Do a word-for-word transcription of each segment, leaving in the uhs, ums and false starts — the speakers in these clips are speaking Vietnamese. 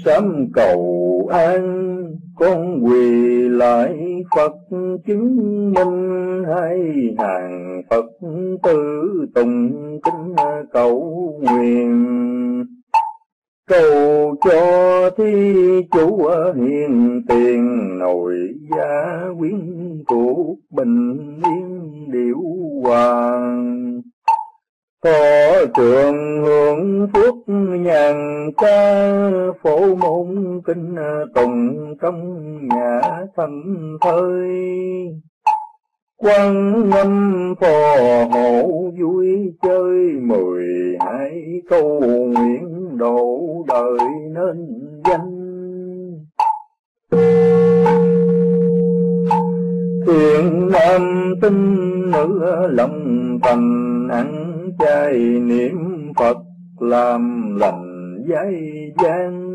Sám cầu an con quỳ lại Phật chứng minh, hai hàng Phật tử tùng kính cầu nguyện. Cầu cho thi chủ hiền tiền, nội gia quyến thuộc bình yên điệu hoàng. Thọ trường hưởng phước nhàn ca, phổ môn kinh tùng trong nhà thành thơi. Quan Âm phò hộ vui chơi, mười hai câu nguyện độ đời nên danh. Thiện nam tín nữ lòng thành, ăn chay niệm Phật làm lành giai gian.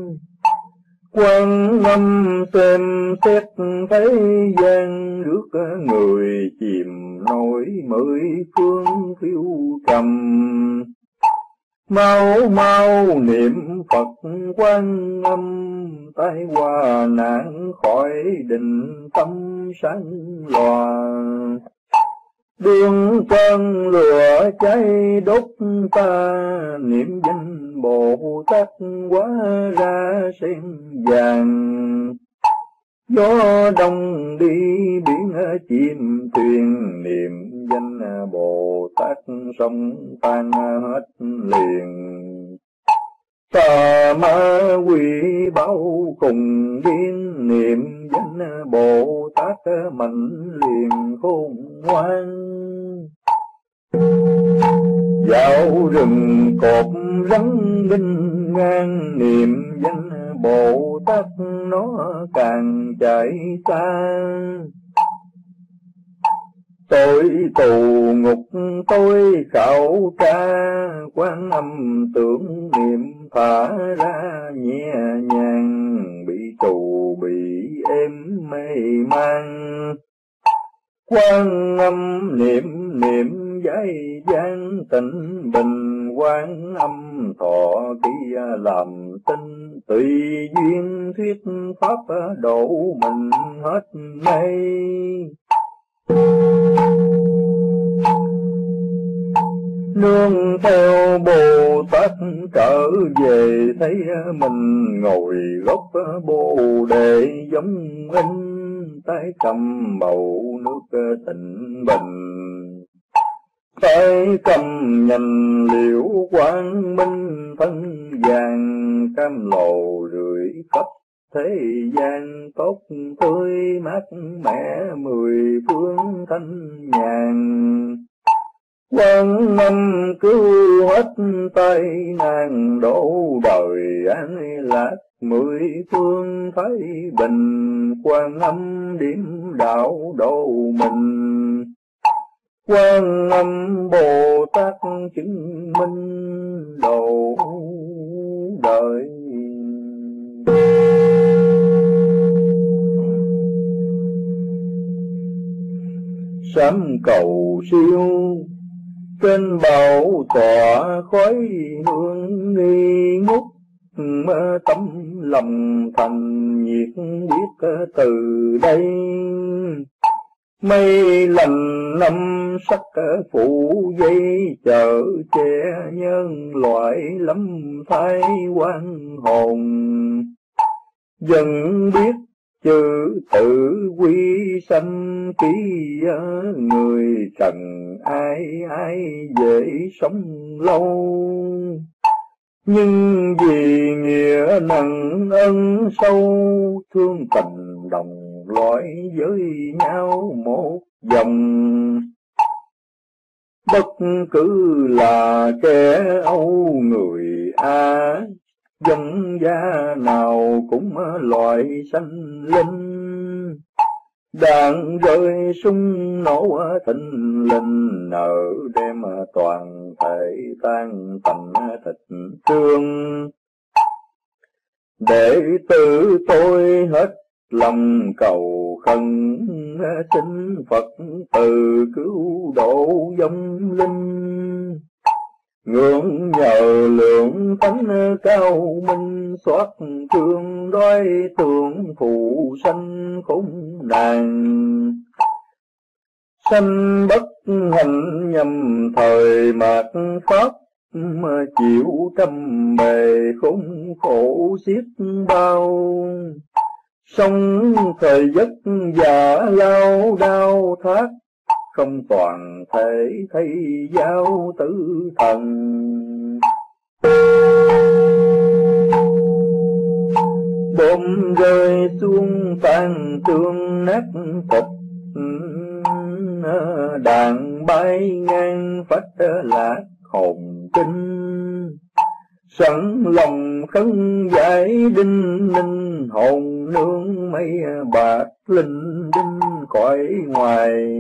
Quan Âm xem xét thế gian, rước người chìm nổi mười phương phiêu trầm. Mau mau niệm Phật Quan Âm, tai qua nạn khỏi định tâm sáng lòa. Đương cơn lửa cháy đốt ta, niệm danh Bồ Tát hóa ra sen vàng. Gió đông đi biển chim thuyền, niệm danh Bồ Tát sông tan hết liền. Tà ma quỷ báo cùng điên, niệm danh Bồ Tát mạnh liền khôn ngoan. Dạo rừng cột rắn đinh ngang, niệm danh Bồ Tát nó càng chạy xa. Tôi tù ngục tôi khảo tra, Quan Âm tưởng niệm thả ra nhẹ nhàng. Bị tù bị êm mê mang, Quan Âm niệm niệm giai gian tịnh bình. Quan Âm thọ ký làm tinh, tùy duyên thuyết pháp độ mình hết mây. Nương theo Bồ Tát trở về, thấy mình ngồi gốc Bồ Đề giống in. Tay cầm bầu nước tịnh bình, tay cầm nhành liễu quang minh. Thân vàng cam lồ rưỡi khắp thế gian, tốt tươi mát mẻ mười phương thanh nhàn. Quan Âm cứu hết tai nạn, độ đời an lạc mười phương thái bình. Quan Âm điểm đạo độ mình, Quan Âm Bồ Tát chứng minh độ đời. Sám cầu siêu trên bảo tọa, khói hương nghi ngút. Tâm lòng thành nhiệt biết từ đây, mây lành năm sắc phủ dây chở che. Nhân loại lâm thái quan hồn, dần biết chữ tự quy sanh ký. Người trần ai ai dễ sống lâu, nhưng vì nghĩa nặng ân sâu. Thương tình đồng loại với nhau một dòng, bất cứ là kẻ Âu người A. Dân gia nào cũng loại sanh linh, đạn rơi súng nổ thình lình. Nợ đem toàn thể tan tành thịt trương, đệ tử tôi hết lòng cầu khẩn. Xin Phật từ cứu độ vong linh, ngưỡng nhờ lượng thánh cao minh. xót thương đói tưởng phụ sanh khốn nạn. Sanh bất hạnh nhầm thời mạt pháp, chịu trăm bề khốn khổ xiết bao. Sống thời giấc giả lao đau thác, không toàn thể thấy giáo tử thần. Bom rơi xuống tan tương nát thịt, đàn bay ngang phách lạc hồn kinh. Sẵn lòng khấn giải đinh ninh, hồn nương mây bạc linh đinh cõi ngoài.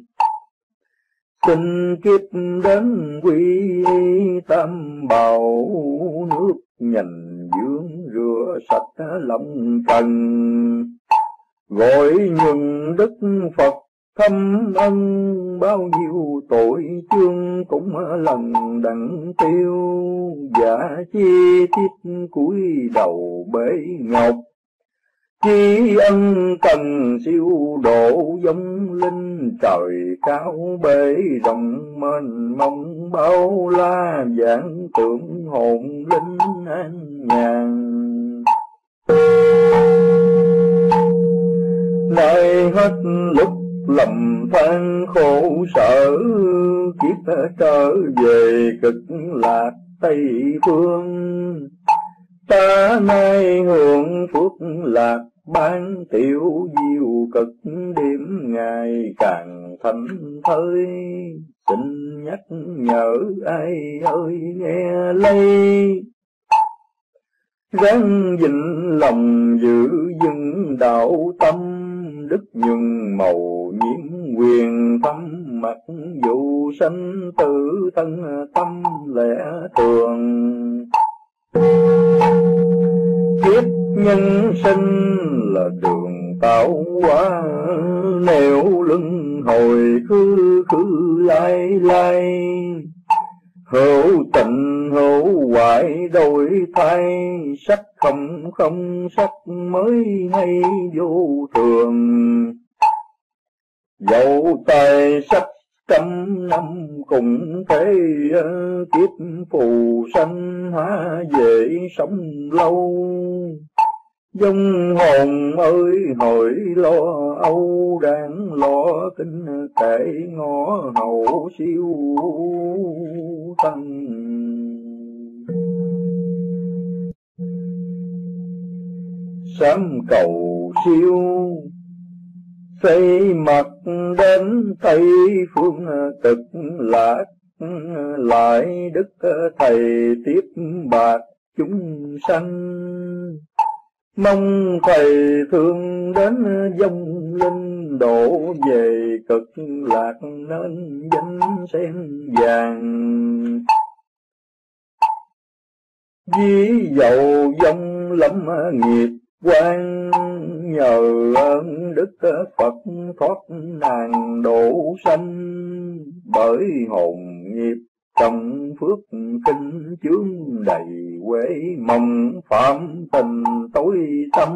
Xin kiếp đến quy tam bảo, nước nhành dưỡng rửa sạch lòng trần. Gọi nhuần đức Phật thâm ân, bao nhiêu tội chương cũng lần đặng tiêu. Giả chi tiết cúi đầu bể ngọc, chi ân cần siêu độ giống linh. Trời cao bể rộng mênh mông, bao la vạn tượng hồn linh an nhàn. Nay hết lúc lầm than khổ sở, kiếp trở về cực lạc Tây phương. Ta nay hưởng phước lạc ban tiểu diệu cực, đêm ngày càng thành thơi. Xin nhắc nhở ai ơi nghe lây, ráng gìn lòng giữ vững đạo tâm. Đức nhường màu nhiễm quyền tâm, mặc dù sanh tử thân tâm lẽ thường. Kiếp nhân sinh là đường tạo hóa, nẻo luân hồi khứ khứ lai lai. Hữu tịnh hữu hoại đổi thay, sắc không không sắc mới hay vô thường. Dẫu tài sắc trăm năm cũng thế, kiếp phù sanh há dễ sống lâu. Dông hồn ơi hồi lo âu, đang lo kinh kệ ngõ hậu siêu tăng. Sám cầu siêu xây mặt đến Tây phương cực lạc, lại đức thầy tiếp bạc chúng sanh. Mong thầy thương đến vong linh, độ về cực lạc nên danh sen vàng. Ví dầu vong lắm nghiệp quan, nhờ ơn đức Phật thoát nàng độ sanh. Bởi hồn nghiệp trong phước kinh chướng đầy quê, mong phạm tình tối tâm.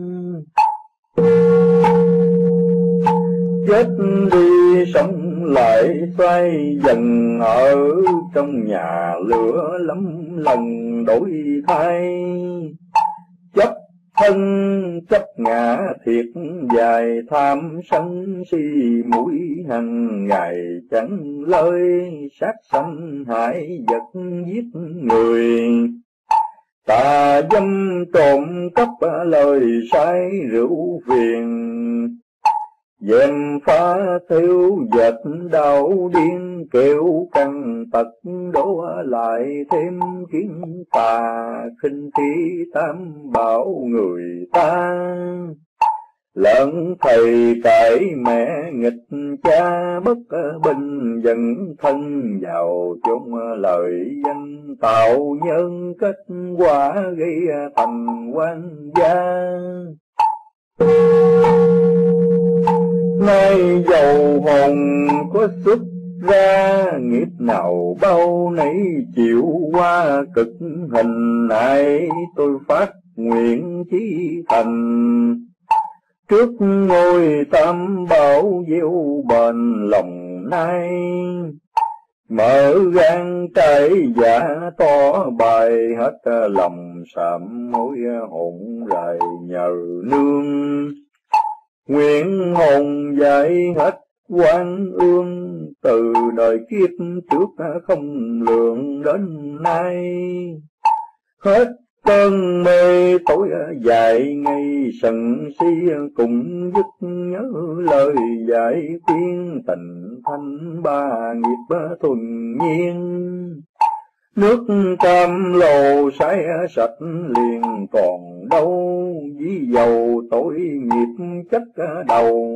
Chết đi sống lại xoay dần, ở trong nhà lửa lắm lần đổi thay. Chấp thân chấp ngã thiệt dài, tham sân si mũi hằng ngày chẳng lời. Sát sanh hại vật giết người, tà dâm trộm cắp lời sai rượu phiền. Dèm phá theo dệt đau điên, kêu căng tật đổ lại thêm kiến tà. Khinh khí tam bảo người ta, lợn thầy cãi mẹ nghịch cha. Bất bình dần thân vào chung lời danh, tạo nhân kết quả gây thành quan gia. Nay dầu hồn có xuất ra, nghiệp nào bao nấy chịu qua cực hình này, tôi phát nguyện chí thành. Trước ngôi tam bảo gieo bền lòng nay, mở gan trái giả to bài hết lòng sám hối hồn rài nhờ nương. Nguyện hồn dạy hết oan ương, từ đời kiếp trước không lượng đến nay. Hết cơn mê tối dài ngày sần si, cùng dứt nhớ lời dạy khuyên tình thanh ba nghiệp thuần nhiên. Nước cam lồ sái sạch liền còn đâu, ví dầu tội nghiệp chất đầu.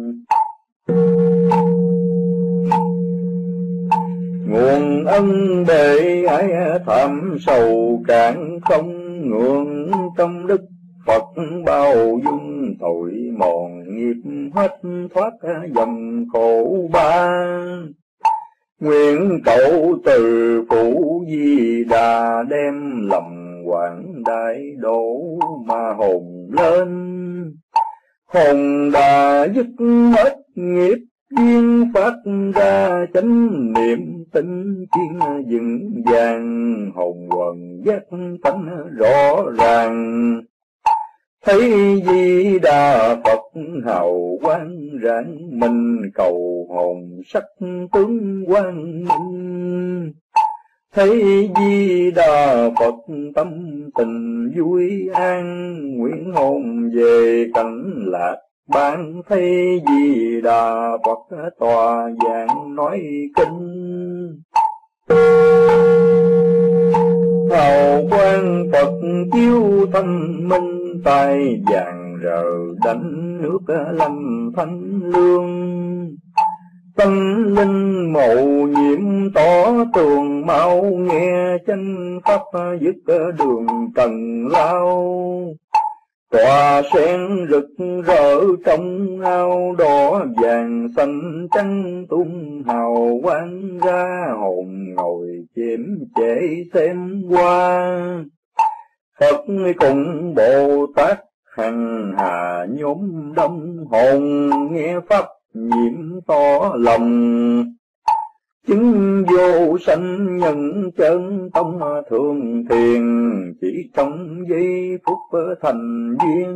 Nguồn ân bề ái thảm sầu cạn không, ngưỡng trong đức Phật bao dung tội mòn nghiệp hết thoát dầm khổ ba. Nguyện cậu từ phụ Di Đà đem lòng quảng đại độ mà hồn lên. Hồn đà dứt hết nghiệp duyên phát ra chánh niệm tinh chuyên vững vàng, hồn quần giác tánh rõ ràng. Thấy Di Đà Phật hào quang rạng mình, cầu hồn sắc tướng quang minh. Thấy Di Đà Phật tâm tình vui an, nguyện hồn về cảnh lạc ban. Thấy Di Đà Phật tòa giảng nói kinh, hào quang Phật chiếu thanh minh. Tai vàng rờ đánh nước lâm thanh lương, tâm linh màu nhiệm tỏ tường mau. Nghe chánh pháp dứt đường trần lao, tòa sen rực rỡ trong ao đỏ vàng xanh trắng tung hào quang ra. Hồn ngồi chiếm trễ xem qua, Phật cùng Bồ Tát hằng hà nhóm đông. Hồn nghe pháp nhiễm tỏ lòng, chứng vô sanh nhân chân tông thường thiền. Chỉ trong giây phút thành duyên,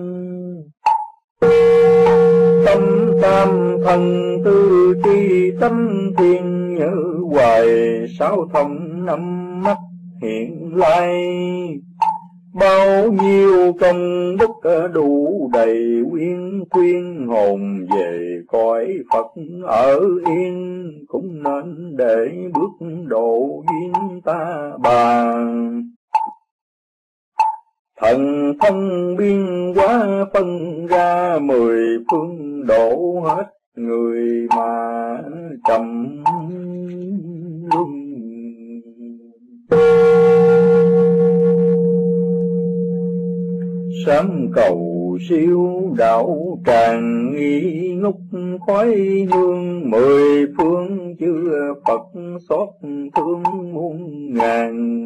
tâm tam thần tư tri tâm thiên nhớ hoài. Sáu thông năm mắt hiện lai, bao nhiêu công đức đủ đầy quyến khuyên. Hồn về cõi Phật ở yên, cũng nên để bước độ duyên ta bà. Thần thông biên hóa phân ra mười phương, độ hết người mà trầm luân. Sám cầu siêu đạo tràn nghi ngút khói hương. Mười phương chư Phật xót thương muôn ngàn.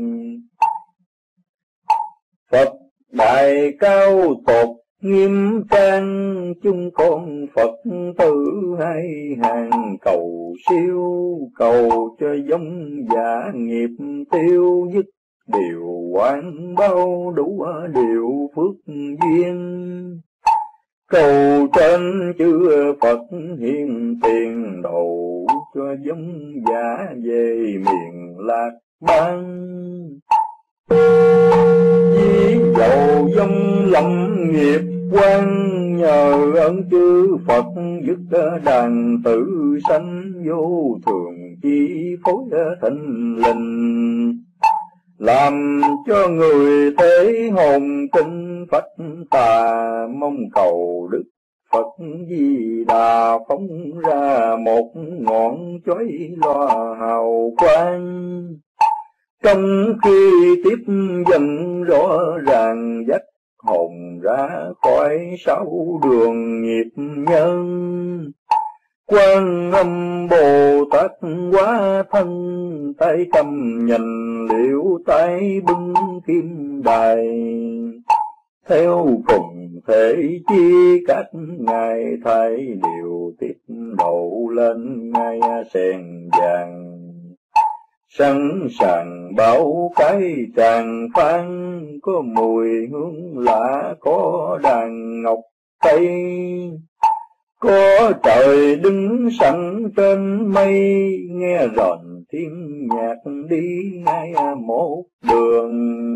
Phật đại cao tột nghiêm trang, chúng con Phật tử hai hàng. Cầu siêu cầu cho giống giả nghiệp tiêu dứt, điều quán bao đủ điều phước duyên. Cầu trên chư Phật hiền tiền độ, cho giống giả về miền lạc bang. Ví dầu giống lâm nghiệp quan, nhờ ơn chư Phật dứt đàn tử sanh. Vô thường chi phối thịnh linh, làm cho người thế hồn kinh phách tà. Mong cầu Đức Phật Di Đà phóng ra một ngọn chói loa hào quang. Trong khi tiếp dần rõ ràng dắt hồn ra khỏi sáu đường nghiệp nhân. Quan Âm Bồ Tát hóa thân, tay cầm nhành liễu, tay bưng kim đài. Theo cùng thể chi các ngài, thay điều tiếp độ lên ngai sen vàng. Sẵn sàng bảo cái tràng phan, có mùi hương lạ, có đàn ngọc tây. Có trời đứng sẵn trên mây, nghe rền thiên nhạc đi ngay một đường.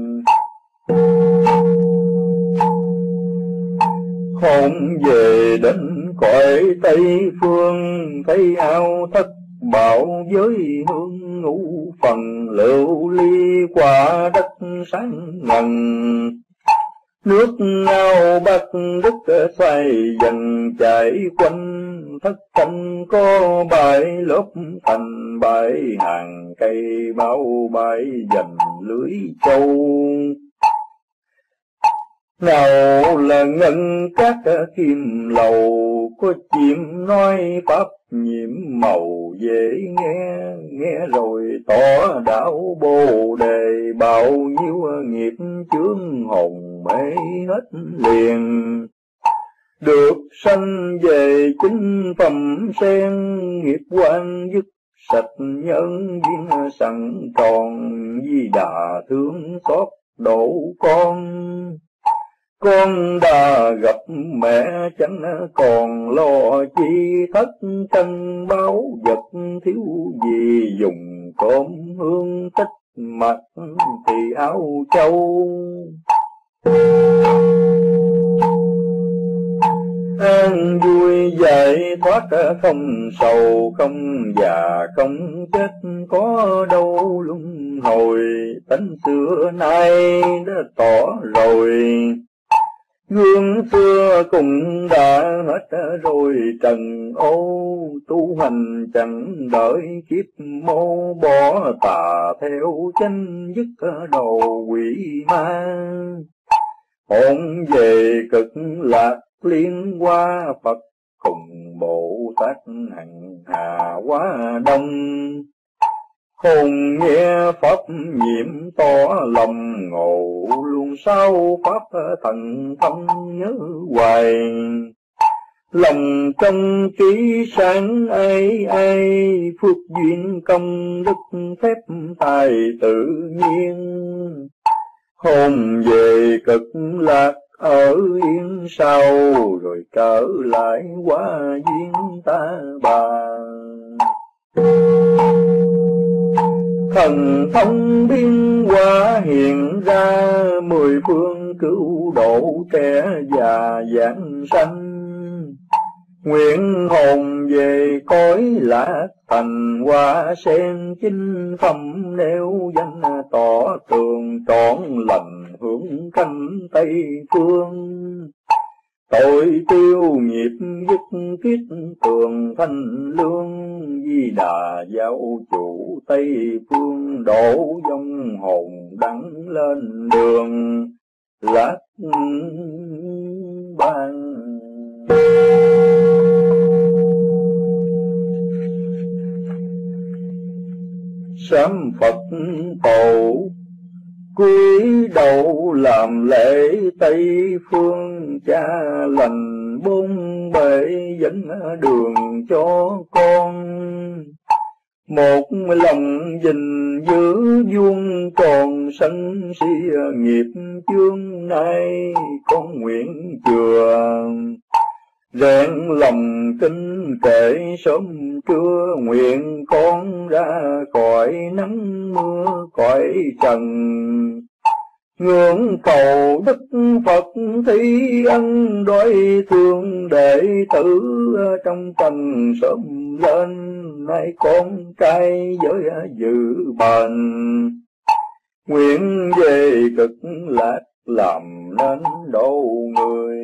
Hồn về đến cõi Tây Phương, thấy ao thất bảo với hương ngũ phần, lưu ly qua đất sáng ngần. Nước ao Bắc Đức xoay dần chảy quanh, thất canh có bãi lớp thành bãi hàng cây, bao bãi dần lưới châu. Nào là ngân các kim lầu, có chim nói pháp nhiệm màu dễ nghe. Nghe rồi tỏ đạo Bồ Đề, bao nhiêu nghiệp chướng hồn mê hết liền. Được sanh về chính phẩm sen, nghiệp quan dứt sạch nhân duyên sẵn tròn. Di Đà thương xót độ con, con đã gặp mẹ chẳng còn lo chi. Thất trân báo vật thiếu gì, dùng cơm hương tích mặt thì áo châu. An vui giải thoát không sầu, không già không chết, có đâu luân hồi. Tánh xưa nay đã tỏ rồi, gương xưa cũng đã hết rồi trần ô. Tu hành chẳng đợi kiếp mô, bỏ tà theo chánh dứt đầu quỷ ma. Hồn về cực lạc liên hoa, Phật cùng Bồ Tát hằng hà quá đông. Hồn nghe pháp nhiệm tỏ lòng ngộ, luôn sao pháp thần thông nhớ hoài. Lòng trong trí sáng ai ai, phước duyên công đức phép tài tự nhiên. Hồn về cực lạc ở yên sau, rồi trở lại hóa duyên ta bà. Thần thông biến hóa hiện ra, mười phương cứu độ trẻ già giảng sanh. Nguyện hồn về cõi lạc thành, hoa sen chính phẩm nêu danh, tỏ tường trọn lành hướng canh Tây Phương. Tội tiêu nghiệp dứt kiết tường thanh lương, Di Đà giáo chủ Tây Phương, đổ vong hồn đắng lên đường lạc bang. Sám Phật tổ cúi đầu làm lễ Tây Phương, cha lành bốn bể dẫn đường cho con. Một lòng gìn giữ vuông tròn sân si nghiệp chương, nay con nguyện chừa rèn lòng kinh kệ sớm trưa. Nguyện con ra khỏi nắng mưa cõi trần, ngưỡng cầu đức Phật thi ân, đói thương đệ tử trong trần sớm lên. Nay con trai với dự bền, nguyện về cực lạc làm nên độ người.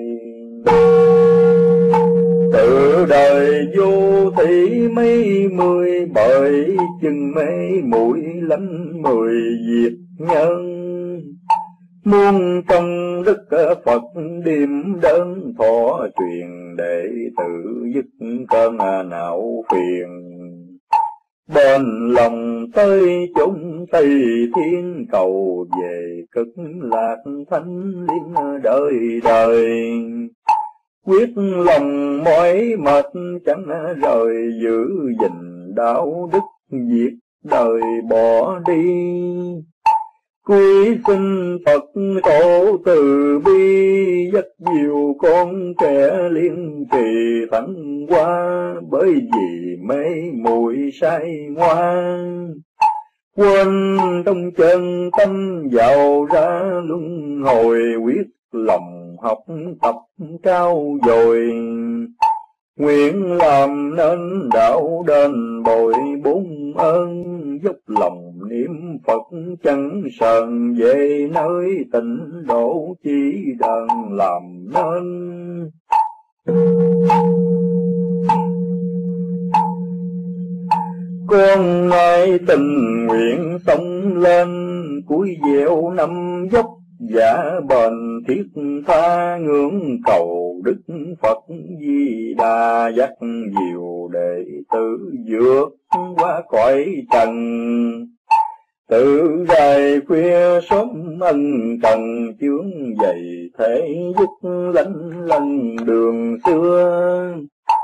Từ đời vô thị mấy mươi, bởi chừng mê mũi lánh mười diệt nhân. Muôn công đức Phật điềm đơn thọ truyền, đệ tử dứt cơn não phiền. Bên lòng tới chúng Tây Thiên, cầu về cực lạc thánh liên đời đời. Quyết lòng mỏi mệt chẳng rời, giữ gìn đạo đức việc đời bỏ đi. Quy xin Phật tổ từ bi, dắt dìu con trẻ liên trì thăng hoa, bởi vì mê muội say ngoan. Quên trong chân tâm vào ra luân hồi, quyết lòng học tập cao dồi. Nguyện làm nên đạo đền bồi bốn ơn, dốc lòng niệm Phật chẳng sờn, về nơi tịnh độ chỉ đàn làm nên. Con nay tình nguyện sống lên, cuối dẻo năm dốc giả bền thiết tha, ngưỡng cầu Đức Phật Di Đà, dắt dìu đệ tử vượt qua cõi trần. Tự dài khuya sớm ân cần, chướng dày thể dứt lánh lanh đường xưa.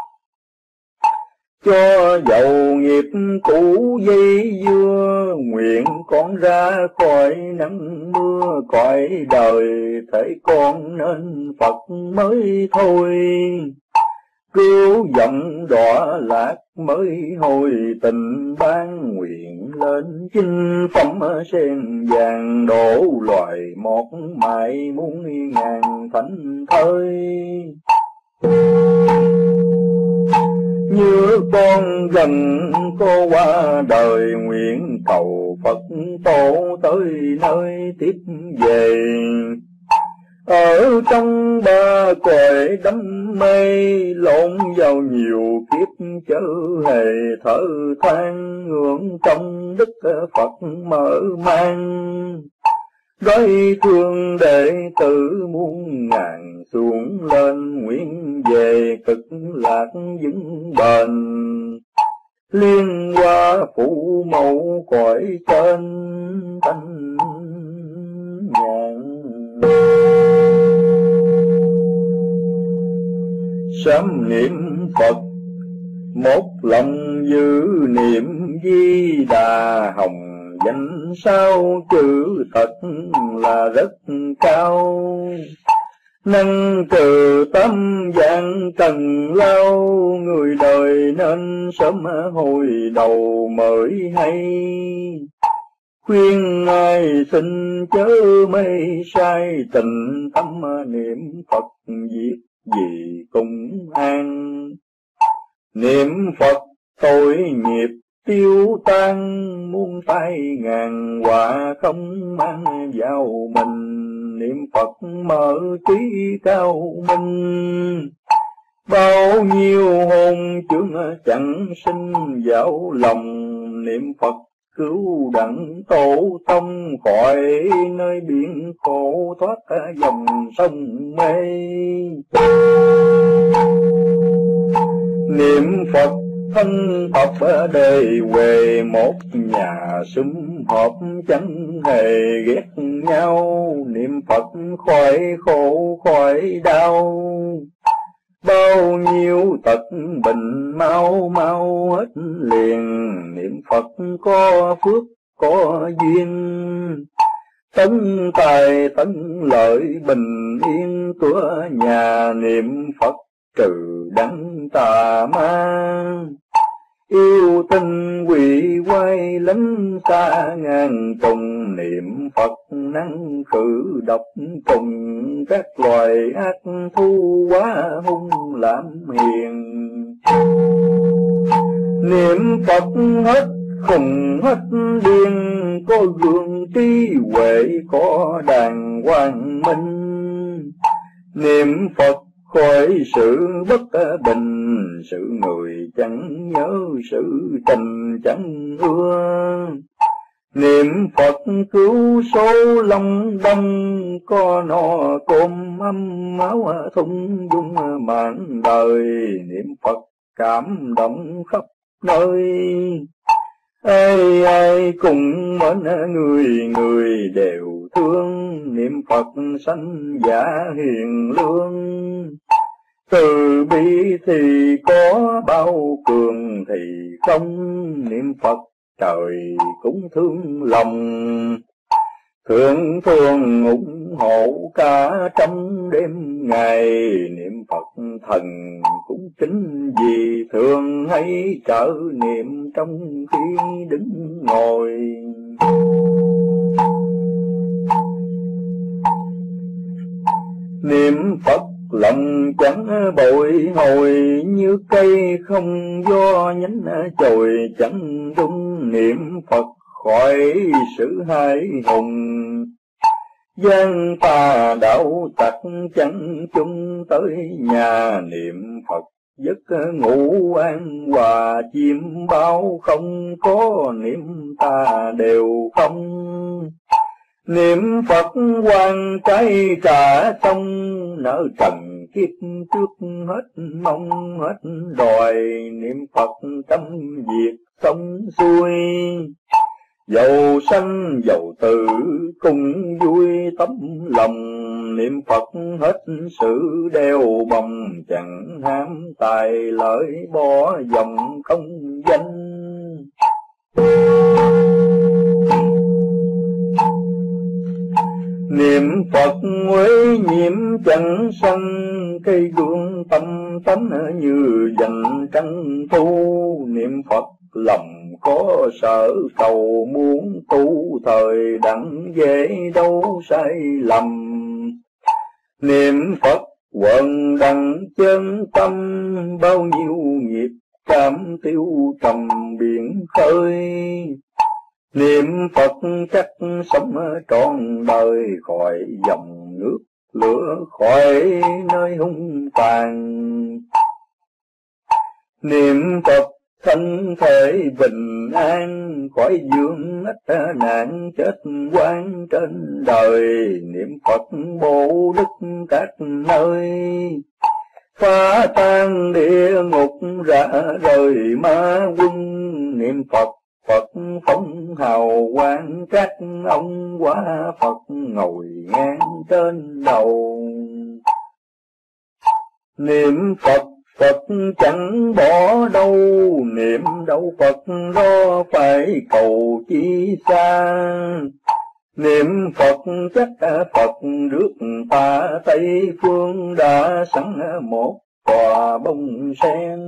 Cho dầu nghiệp cũ dây dưa, nguyện con ra khỏi nắng mưa cõi đời, thể con nên Phật mới thôi. Cứu dòng đọa lạc mới hồi tình ban, nguyện lên chinh phẩm sen vàng, đổ loài một mãi muôn ngàn thánh thơi. Như con gần có qua đời, nguyện cầu Phật tổ tới nơi tiếp về. Ở trong ba cõi đắm mê, lộn vào nhiều kiếp chớ hề thở than, ngưỡng trong đức Phật mở mang. Đói thương đệ tử muôn ngàn xuống lên, nguyện về cực lạc vững bền. Liên hoa phụ mẫu cõi trên thanh nhàn. Sớm niệm Phật một lòng giữ niệm Di Đà, hồng danh sao chữ thật là rất cao. Năng trừ tâm dạng trần lao, người đời nên sớm hồi đầu mới hay. Khuyên ai xin chớ mê sai, tình tâm niệm Phật việc gì cũng an. Niệm Phật tội nghiệp tiêu tan, muôn tai ngàn họa không mang vào mình. Niệm Phật mở trí cao minh, bao nhiêu hồn chướng chẳng sinh vào lòng. Niệm Phật cứu đặng tổ tông, khỏi nơi biển khổ thoát dòng sông mê. Niệm Phật thân tập đề huề, một nhà sum họp chẳng hề ghét nhau. Niệm Phật khỏi khổ khỏi đau, bao nhiêu tật bệnh mau mau hết liền. Niệm Phật có phước có duyên, tấn tài tấn lợi bình yên cửa nhà. Niệm Phật trừ đắng tà ma, yêu tinh quỷ quay lánh xa ngàn trùng. Niệm Phật năng khử độc trùng, các loài ác thu quá hung làm hiền. Niệm Phật hết khùng hết điên, có gương trí huệ có đàng hoàng minh. Niệm Phật khỏi sự bất bình, sự người chẳng nhớ sự tình chẳng ưa. Niệm Phật cứu số long đông, có no cơm ấm máu thung dung mạng đời. Niệm Phật cảm động khắp nơi, ai ai cùng mến người, người đều thương. Niệm Phật sanh giả hiền lương, từ bi thì có, bao cường thì không. Niệm Phật trời cũng thương lòng, thương thương ủng hộ cả trong đêm ngày. Niệm Phật thần cũng chính vì thường hay trợ niệm trong khi đứng ngồi. Niệm Phật lòng chẳng bội hồi, như cây không gió nhánh chồi chẳng rung. Niệm Phật khỏi sự hai hùng, gian tà đạo tặc chẳng chung tới nhà. Niệm Phật giấc ngủ an hòa, chim bao không có, niệm ta đều không. Niệm Phật quan trái trả xong, nợ trần kiếp trước hết mong hết đòi. Niệm Phật tâm việc xong xuôi, dầu sanh dầu tử cùng vui tấm lòng. Niệm Phật hết sự đeo bồng, chẳng ham tài lợi bỏ dòng không danh. Niệm Phật quế nhiễm chẳng sanh, cây gương tâm tánh như dành trăng thu. Niệm Phật lòng có sợ cầu, muốn tu thời đặng dễ đâu sai lầm. Niệm Phật quần đặng chân tâm, bao nhiêu nghiệp cảm tiêu trầm biển khơi. Niệm Phật chắc sống trọn đời, khỏi dòng nước lửa, khỏi nơi hung tàn. Niệm Phật thân thể bình an, khỏi dương ách nạn chết quan trên đời. Niệm Phật bổ đức các nơi, phá tan địa ngục rã rời ma quân. Niệm Phật Phật phóng hào quang, các ông quá Phật ngồi ngang trên đầu. Niệm Phật Phật chẳng bỏ đâu, niệm đâu Phật đó phải cầu chi xa. Niệm Phật chắc Phật rước ta Tây phương, đã sẵn một tòa bông sen.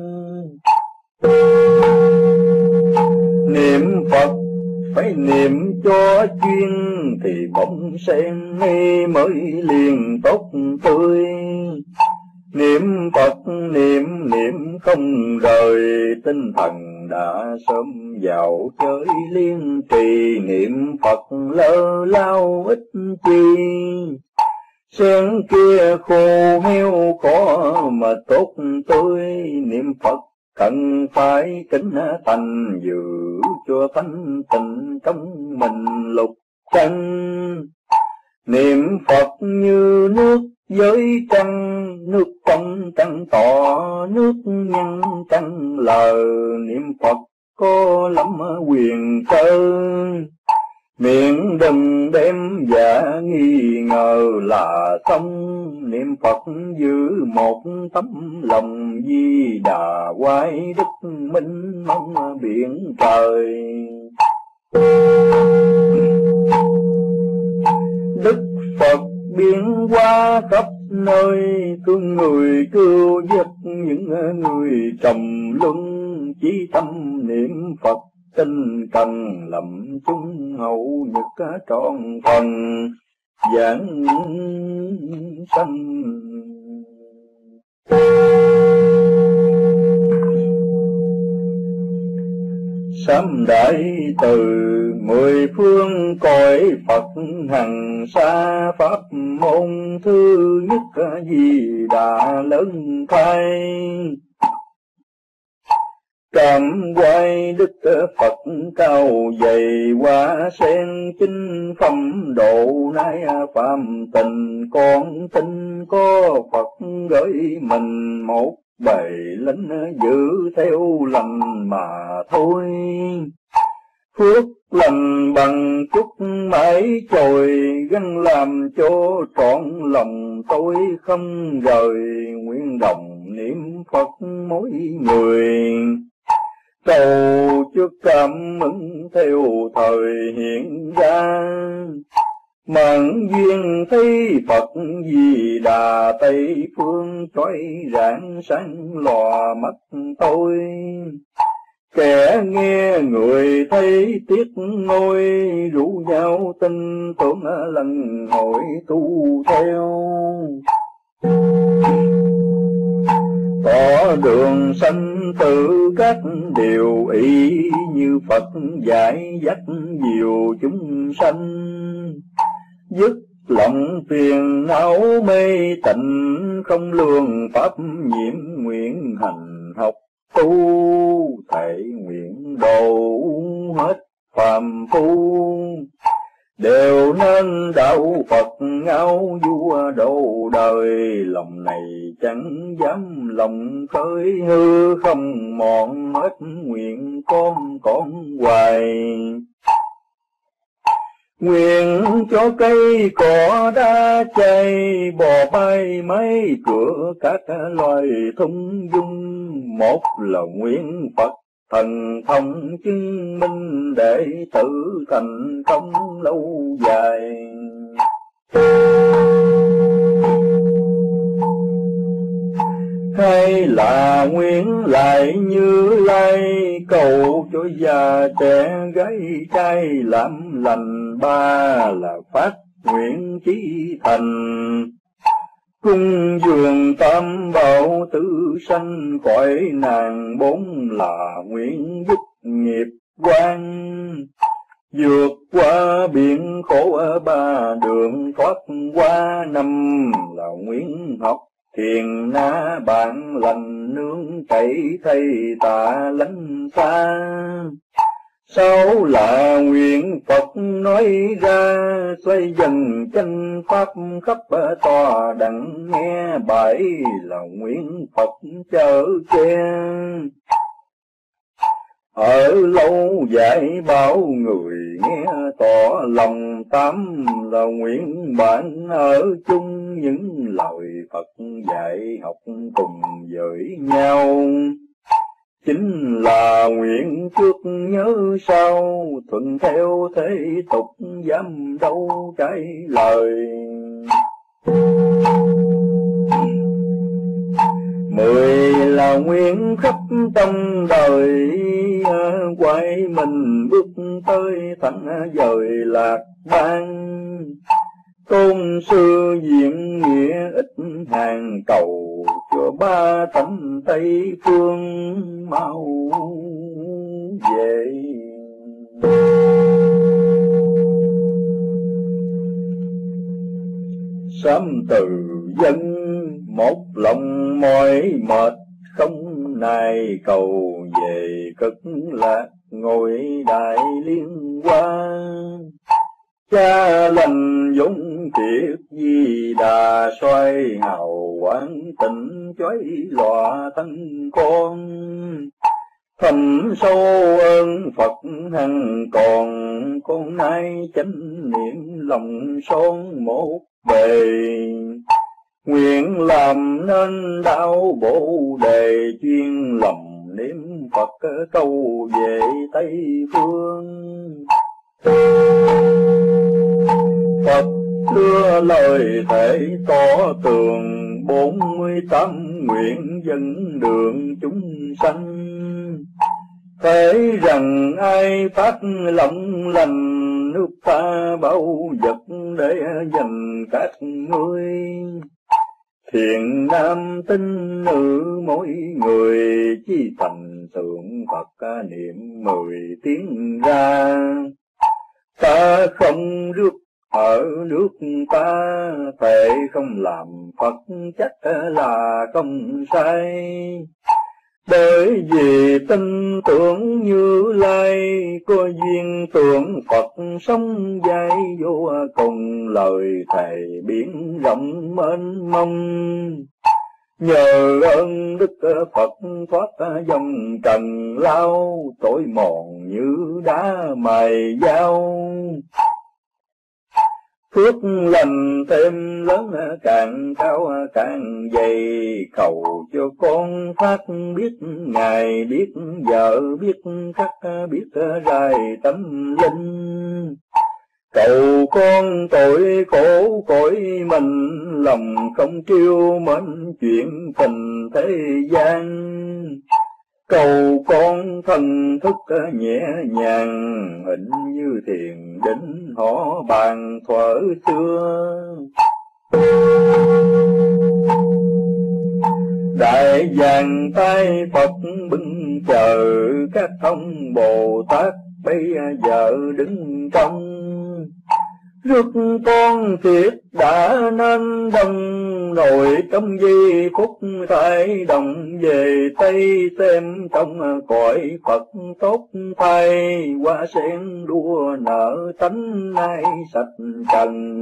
Niệm Phật phải niệm cho chuyên, thì bông sen mới liền tốt tươi. Niệm Phật niệm niệm không rời, tinh thần đã sớm vào chơi liên trì. Niệm Phật lơ lao ít chi, sen kia khô heo có mà tốt tươi. Niệm Phật cần phải kính thành, giữ cho thanh tịnh trong mình lục chân. Niệm Phật như nước với trăng, nước trong trăng tỏ, nước nhân trăng lờ. Niệm Phật có lắm quyền cơ, miệng đừng đem giả nghi ngờ là xong. Niệm Phật giữ một tấm lòng, Di Đà quay đức minh mong biển trời. Đức Phật biến hóa khắp nơi, thương người cứu giúp những người trầm luân. Chí tâm niệm Phật tinh cần, lầm chung hậu nhật trọn phần giảng sanh. Sám đại từ mười phương cõi Phật, hằng xa pháp môn thứ nhất Di Đà lớn khai. Cảm quay đức Phật cao dày hoa sen chính phẩm độ nay phạm tình con tin có Phật gửi mình một bầy lính giữ theo lành mà thôi. Phước lành bằng chút mãi trồi gắn làm cho trọn lòng tôi không rời, nguyện đồng niệm Phật mỗi người. Cầu cho cảm ứng theo thời hiện ra, mãn duyên thấy Phật Di Đà Tây phương chói rạng sáng lòa mắt tôi. Kẻ nghe người thấy tiếc ngôi, rủ nhau tin tưởng lần hồi tu theo. Có đường sanh tử các điều ý, như Phật dạy dắt nhiều chúng sanh. Dứt lòng phiền não mê tịnh, không lường pháp nhiễm nguyện hành học tu. Thệ nguyện độ hết phàm phu, đều nên đạo Phật ngao vua độ đời. Lòng này chẳng dám lòng khơi hư, không mòn hết nguyện con con hoài. Nguyện cho cây cỏ đá chay, bò bay mấy cửa các loài thung dung. Một là nguyện Phật thần thông chứng minh, để tự thành công lâu dài. Hay là nguyện lại Như Lai, cầu cho già trẻ gái trai làm lành. Ba là phát nguyện chí thành, cung dường tam bảo tử sanh khỏi nàng. Bốn là nguyện dứt nghiệp quan, vượt qua biển khổ ở ba đường thoát qua. Năm là nguyện học thiền na bạn lành, nương chảy thầy tà lánh xa. Sáu là nguyện Phật nói ra, xoay dần chân pháp khắp tòa đặng nghe. Bảy là nguyện Phật chở che, ở lâu dạy bảo người nghe tỏ lòng. Tám là nguyện bạn ở chung, những lời Phật dạy học cùng với nhau. Chính là nguyện trước nhớ sau, thuận theo thế tục dám đâu trái lời. Mười là nguyện khắp trong đời, quay mình bước tới thẳng dời lạc ban. Tôn sư diện nghĩa ít hàng, cầu cho ba tánh Tây phương mau về. Sám từ dân một lòng mỏi mệt, không nài cầu về cực lạc ngồi đại liên hoa. Cha lành dũng thiệt Di Đà, xoay hào quang tịnh chói lòa thân con. Thầm sâu ơn Phật hằng còn, con nay chánh niệm lòng son một bề. Nguyện làm nên đạo Bồ Đề, chuyên lòng niệm Phật câu về Tây phương. Phật đưa lời thể tỏ tường, bốn mươi tám nguyện dẫn đường chúng sanh. Thế rằng ai phát lòng lành, nước ta bao vật để dành các ngươi. Thiện nam tín nữ mỗi người, chi thành thượng Phật niệm mười tiếng ra. Ta không rước ở nước ta, thệ không làm Phật chắc là không sai. Bởi vì tin tưởng Như Lai, có duyên tưởng Phật sống dài vô cùng, lời thầy biển rộng mênh mông. Nhờ ơn Đức Phật thoát dòng trần lao, tối mòn như đá mài dao. Phước lành thêm lớn càng cao càng dày, cầu cho con phát biết ngày, biết giờ, biết khắc, biết rài tâm linh. Cầu con tội khổ cõi mình, lòng không triêu mến chuyện tình thế gian. Cầu con thần thức nhẹ nhàng, hình như thiền định họ bàn thuở xưa. Đại vàng tay Phật bưng chờ, các ông Bồ Tát bây giờ đứng trong. Rước con thiệt đã nên đông, rồi trong giây phút thay đồng, về Tây xem trong cõi Phật tốt thay. Hoa sen đua nở tánh nay sạch trần,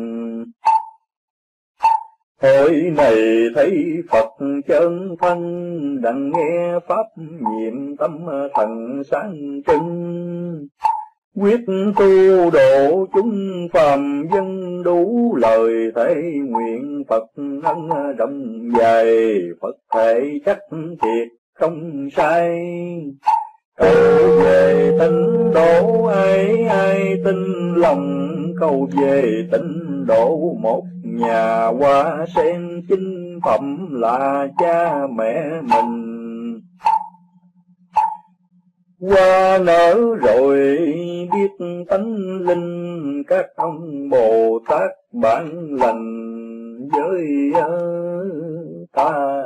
hồi này thấy Phật chân thân, đặng nghe pháp nhiệm tâm thần sáng trưng. Quyết tu độ chúng phàm dân, đủ lời thể nguyện Phật ân rộng dài. Phật thể chắc thiệt không sai, cầu về tịnh độ ai ai tin lòng. Cầu về tịnh độ một nhà, hoa sen chính phẩm là cha mẹ mình. Hoa nở rồi biết tánh linh, các ông Bồ Tát bản lành với ta.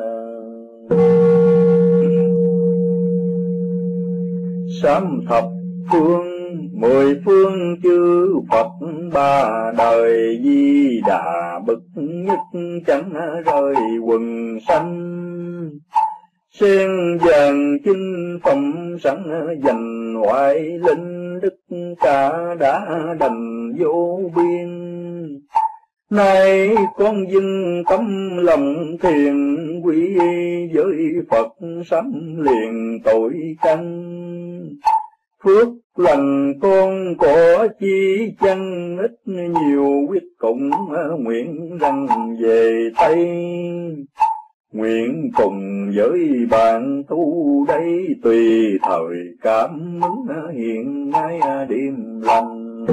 Sám thập phương mười phương chư Phật, ba đời Di Đà bậc nhất chẳng rơi quần sanh. Sen vàng chinh phẩm sẵn dành ngoại linh, đức cả đã đành vô biên. Nay con dưng tấm lòng thiền, quy với Phật sám liền tội căn. Phước lành con có chi chăng, ít nhiều quyết cũng nguyện rằng về Tây. Nguyện cùng với bạn tu đây, tùy thời cảm ứng hiện nay đêm lành.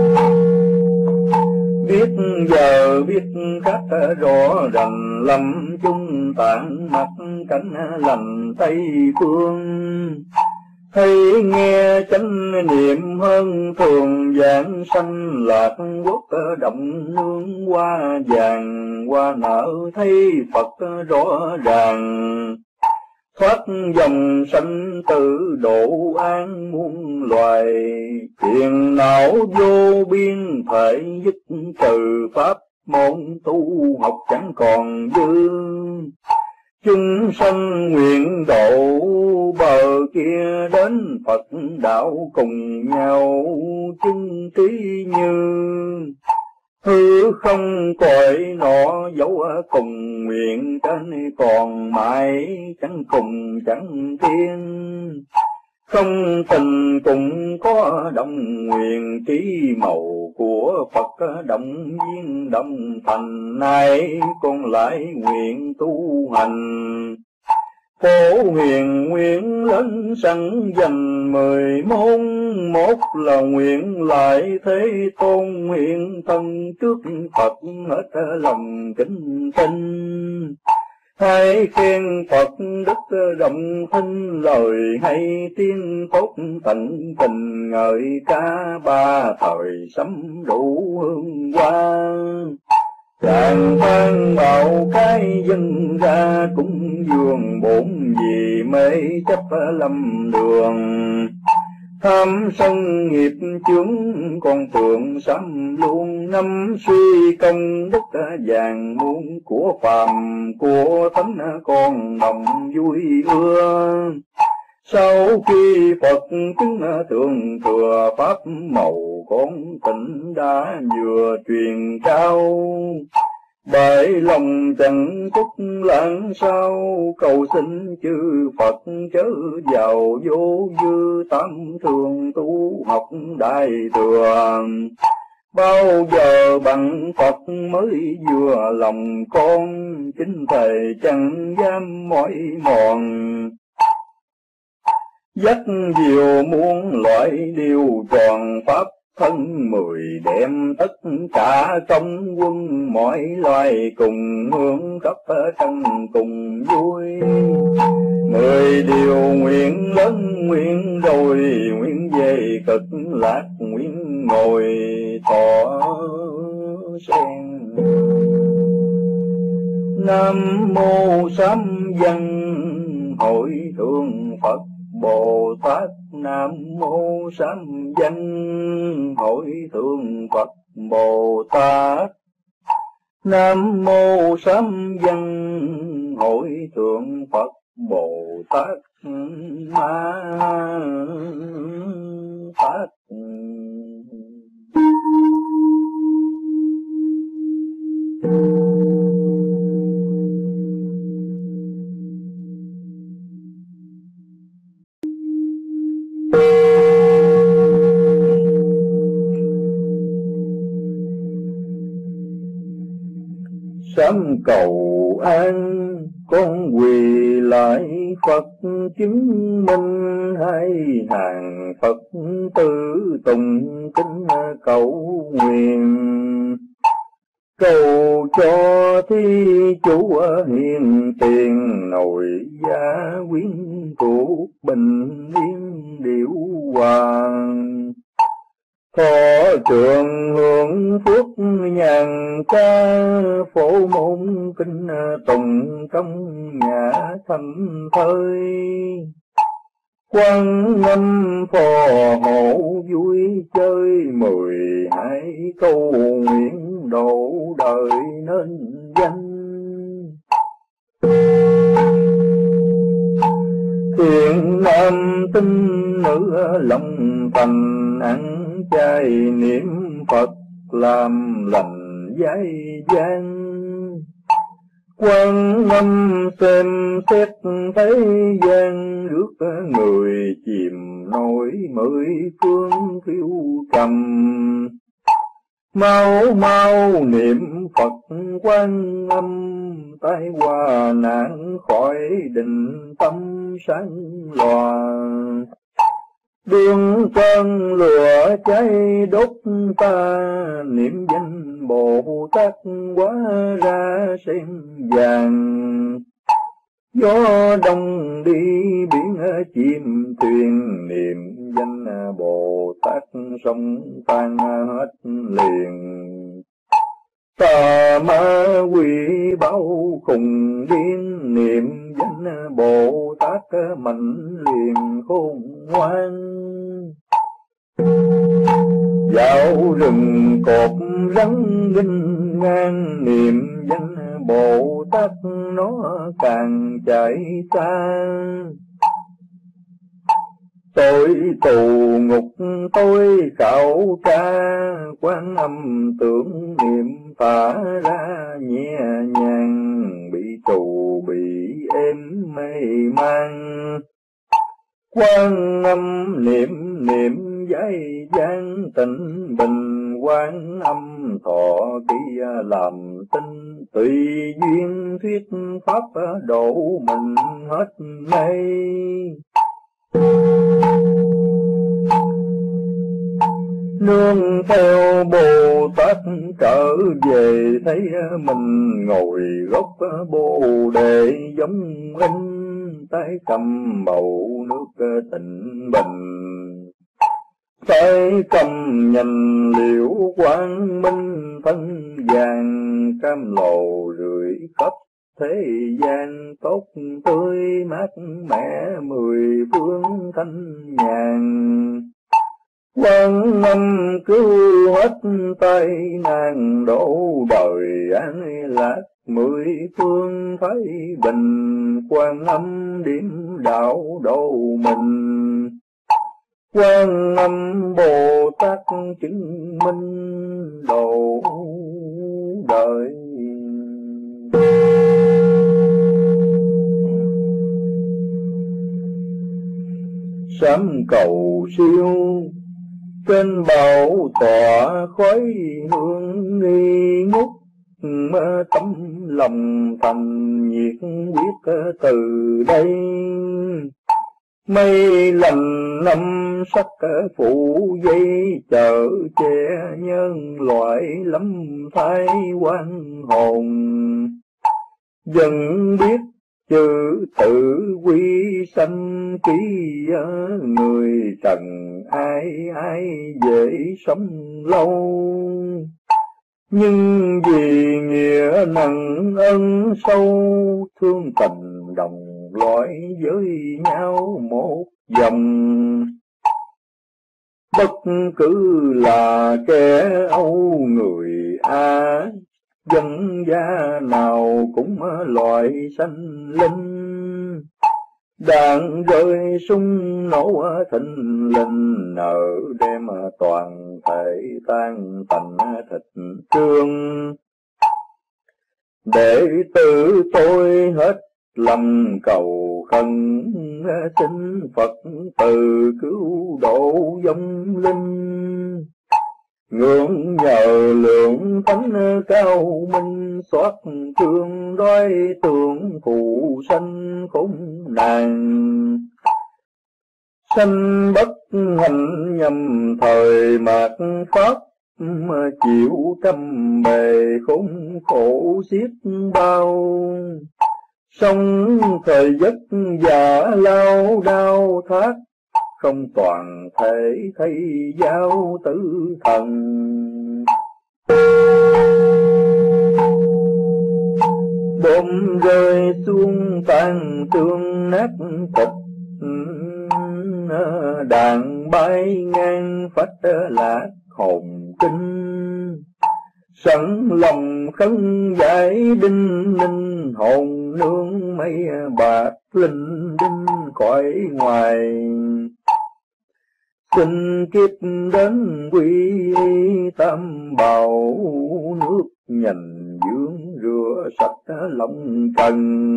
Biết giờ biết khắc rõ rành, lâm chung tạng mặt cảnh lành Tây phương. Thấy nghe chánh niệm hơn thường, giảng sanh lạc quốc động nương hoa vàng. Hoa nở thấy Phật rõ ràng, thoát dòng sanh tử độ an muôn loài. Phiền não vô biên thể dứt trừ, pháp môn tu học chẳng còn dư. Chúng sanh nguyện độ bờ kia, đến Phật đạo cùng nhau chứng trí như. Hư không cõi nọ dấu cùng nguyện, trên còn mãi chẳng cùng chẳng tiên. Không tình cũng có đồng nguyện, trí màu của Phật động viên động thành. Nay con lại nguyện tu hành, phổ huyền nguyện lớn sẵn dành mười môn. Một là nguyện lại thế tôn, hiện thân trước Phật hết lòng kính tinh. Hai khen Phật đức rộng thinh, lời hay tiếng tốt tận tình ngợi ca. Ba thời sấm đủ hương hoa, tràng vang bào cái dân ra. Cũng dường bổn vì mê chấp lâm đường, tham sân nghiệp chướng con tượng sám luôn, năm suy công đức vàng muôn của phàm của thánh con đồng vui ưa. Sau khi Phật chứng thượng thừa pháp màu, con tỉnh đã vừa truyền trao, bởi lòng chẳng chút lãng sao, cầu xin chư Phật chớ vào vô dư, tam thường tu học đại thừa. Bao giờ bằng Phật mới vừa lòng con, chính thầy chẳng dám mỏi mòn. Dắt diều muôn loại điều tròn pháp thân mười, đem tất cả công quân mọi loài cùng hướng khắp thân cùng vui. Mười điều nguyện lớn nguyện rồi, nguyện về cực lạc, nguyện ngồi thọ sen. Nam mô Sám Văn Hội Thượng Phật Bồ Tát. Nam mô Sám Văn Hội Thượng Phật Bồ Tát. Nam mô Sám Văn Hội Thượng Phật Bồ Tát Ma Tát. Sám cầu an con quỳ lại Phật, chứng minh hai hàng Phật tử tùng kính cầu nguyện. Cầu cho thi chủ hiền tiền, nội gia quyến thuộc bình yên điệu hòa. Thọ trường hưởng phước nhàn ca, phổ môn kinh tùng trong nhà thành thơi. Quan Âm phò hộ vui chơi, mười hai câu nguyện độ đời nên danh. Thiện nam tinh nữ lòng thành, ăn chay niệm Phật làm lành giai gian. Quan Âm xem xét thế gian, rước người chìm nổi mười phương phiêu trầm. Mau mau niệm Phật Quan Âm, tai qua nạn khỏi định tâm sáng lòa. Đương cơn lửa cháy đốt ta, niệm danh Bồ Tát hóa ra sen vàng. Gió đông đi biển chim thuyền, niệm danh Bồ Tát sông tan hết liền. Tà ma quỷ báo khùng điên, niệm danh Bồ Tát mạnh liền khôn ngoan. Dạo rừng cột rắn nghênh ngang, niệm danh Bồ Tát nó càng chạy xa. Tôi tù ngục tôi khảo tra, Quan Âm tưởng niệm phá ra nhẹ nhàng. Bị tù bị êm mê mang, Quan Âm niệm niệm giai gian tịnh bình. Quan Âm thọ ký làm tinh, tùy duyên thuyết pháp độ mình hết mây. Nương theo Bồ Tát trở về, thấy mình ngồi gốc Bồ Đề giống in. Tay cầm bầu nước tịnh bình, tay cầm nhành liễu quang minh. Thân vàng cam lồ rưỡi khắp thế gian tốt tươi mát mẻ mười phương thanh nhàn. Quan âm cứu hết tai nạn đổ đời an lạc mười phương thấy bình. Quan âm điểm đạo độ mình, Quan âm Bồ Tát chứng minh độ đời. Sám cầu siêu trên bảo tọa khói hương nghi ngút, tấm lòng thành nhiệt quyết từ đây. Mây lành năm sắc phủ dây chở che nhân loại lắm thái quan hồn. Dần biết chữ tự quy sanh ký người trần ai ai dễ sống lâu. Nhưng vì nghĩa nặng ân sâu, thương tình đồng loại với nhau một dòng. Bất cứ là kẻ Âu người A, dân gia nào cũng loại sanh linh. Đạn rơi súng nổ thình lình, nở đem toàn thể tan tành thịt trương. Đệ tử tôi hết lòng cầu khẩn, xin Phật từ cứu độ vong linh. Ngưỡng nhờ lượng thánh cao minh, xót thương đói tưởng phụ sanh khốn nạn. Sanh bất hạnh nhầm thời mạt pháp, chịu trăm bề khốn khổ xiết bao. Sống thời giấc giả lao đau thác, không toàn thể thấy giao tử thần. Bom rơi xuống tan tương nát thịt, đạn bay ngang phách lạc hồn kinh. Sẵn lòng khấn giải đinh ninh, hồn nương mây bạc linh đinh cõi ngoài. Xin kiếp đến quy tam bảo, nước nhành dưỡng rửa sạch lòng trần.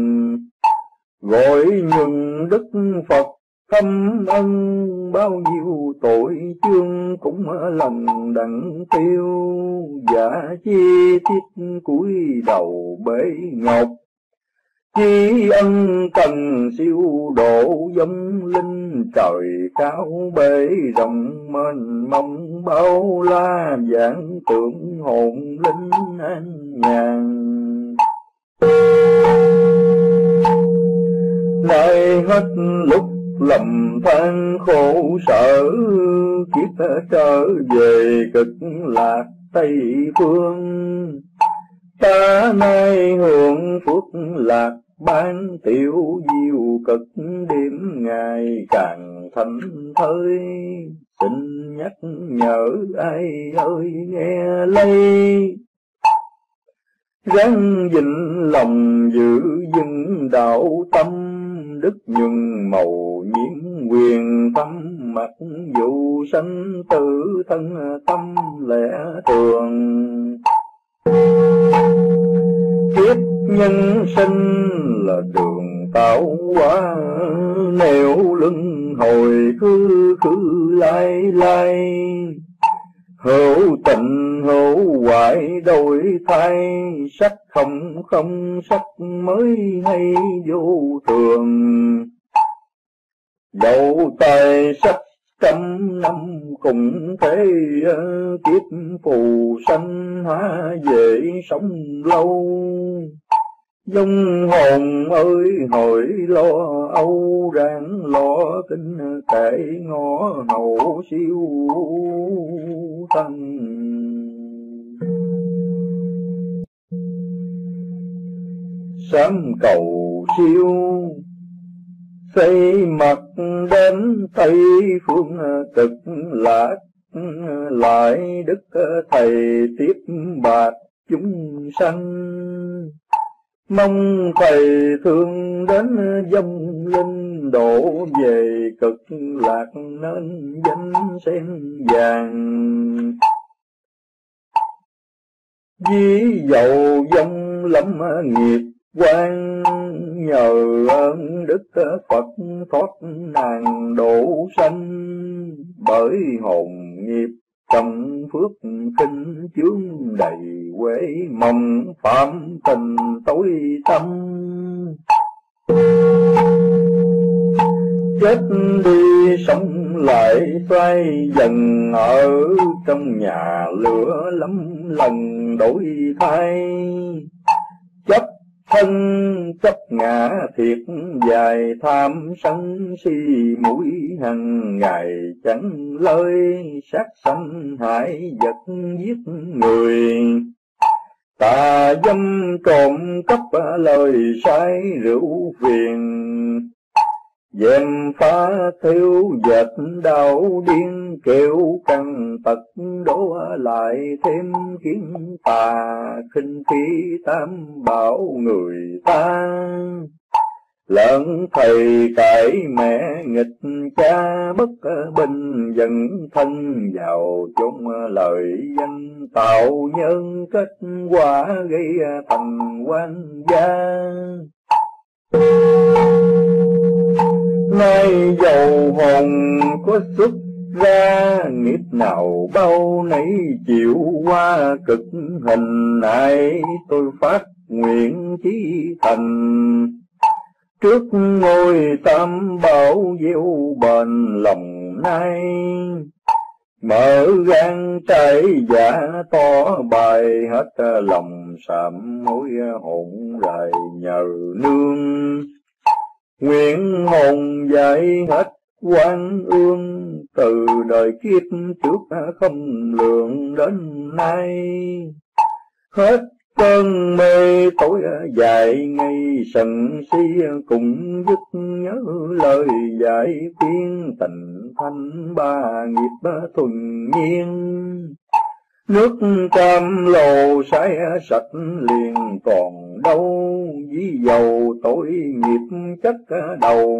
Gọi nhường đức Phật thâm ân, bao nhiêu tội chương cũng lòng đặng tiêu. Giả chi tiết cúi đầu bể ngọc, chi ân cần siêu độ vong linh. Trời cao bể rộng mênh mông, bao la vạn tượng hồn linh an nhàn. Nay hết lúc lầm than khổ sở, kiếp trở về cực lạc Tây phương. Ta nay hưởng phước lạc ban tiểu diệu cực, đêm ngày càng thanh thơi. Xin nhắc nhở ai ơi nghe lây, ráng gìn lòng giữ vững đạo tâm. Đức nhường màu nhiễm quyền tâm, mặc dù sanh tử thân tâm lẽ thường. Kiếp nhân sinh là đường tạo hóa, nẻo lưng hồi khứ khứ lai lai. Hữu tình hữu hoại đổi thay, sắc không không sắc mới hay vô thường. Đậu tài sắc trăm năm cùng thế, kiếp phù sanh hóa về sống lâu. Dông hồn ơi hồi lo âu, ráng lo kinh kệ ngõ hậu siêu thân. sám cầu siêu, xây mặt đến Tây phương cực lạc, lại đức thầy tiếp bạc chúng sanh. Mong thầy thương đến vong linh, đổ về cực lạc nên danh sen vàng. Ví dầu vong lắm nghiệp quan, nhờ ơn đức Phật thoát nàng độ sanh. Bởi hồn nghiệp trong phước kinh chướng đầy quê mong phạm tình tối tâm. Chết đi sống lại xoay dần, ở trong nhà lửa lắm lần đổi thay. Chấp thân chấp ngã thiệt dài, tham sân si mũi hằng ngày chẳng lời. Sát sanh hại vật giết người, tà dâm trộm cắp lời sai rượu phiền. Dèm phá theo dệt đau điên, kêu căng tật đổ lại thêm kiến tà. Khinh khí tam bảo người ta, lợn thầy cãi mẹ nghịch cha. Bất bình dần thân vào chốn lời danh, tạo nhân kết quả gây thành quan gia. Nay dầu hồn có xuất ra, nghiệp nào bao nấy chịu qua cực hình. Này tôi phát nguyện chí thành, trước ngôi tam bảo gieo bền lòng nay. Mở gan trái giả to bài, hết lòng sạm mối hồn rài nhờ nương. Nguyện hồn dạy hết oan ương, từ đời kiếp trước không lượng đến nay. Hết cơn mê tối dài ngày sần si, cùng dứt nhớ lời dạy khuyên. Tình thanh ba nghiệp thuần nhiên, nước cam lồ sái sạch liền còn đâu. Ví dầu tội nghiệp chất đầu,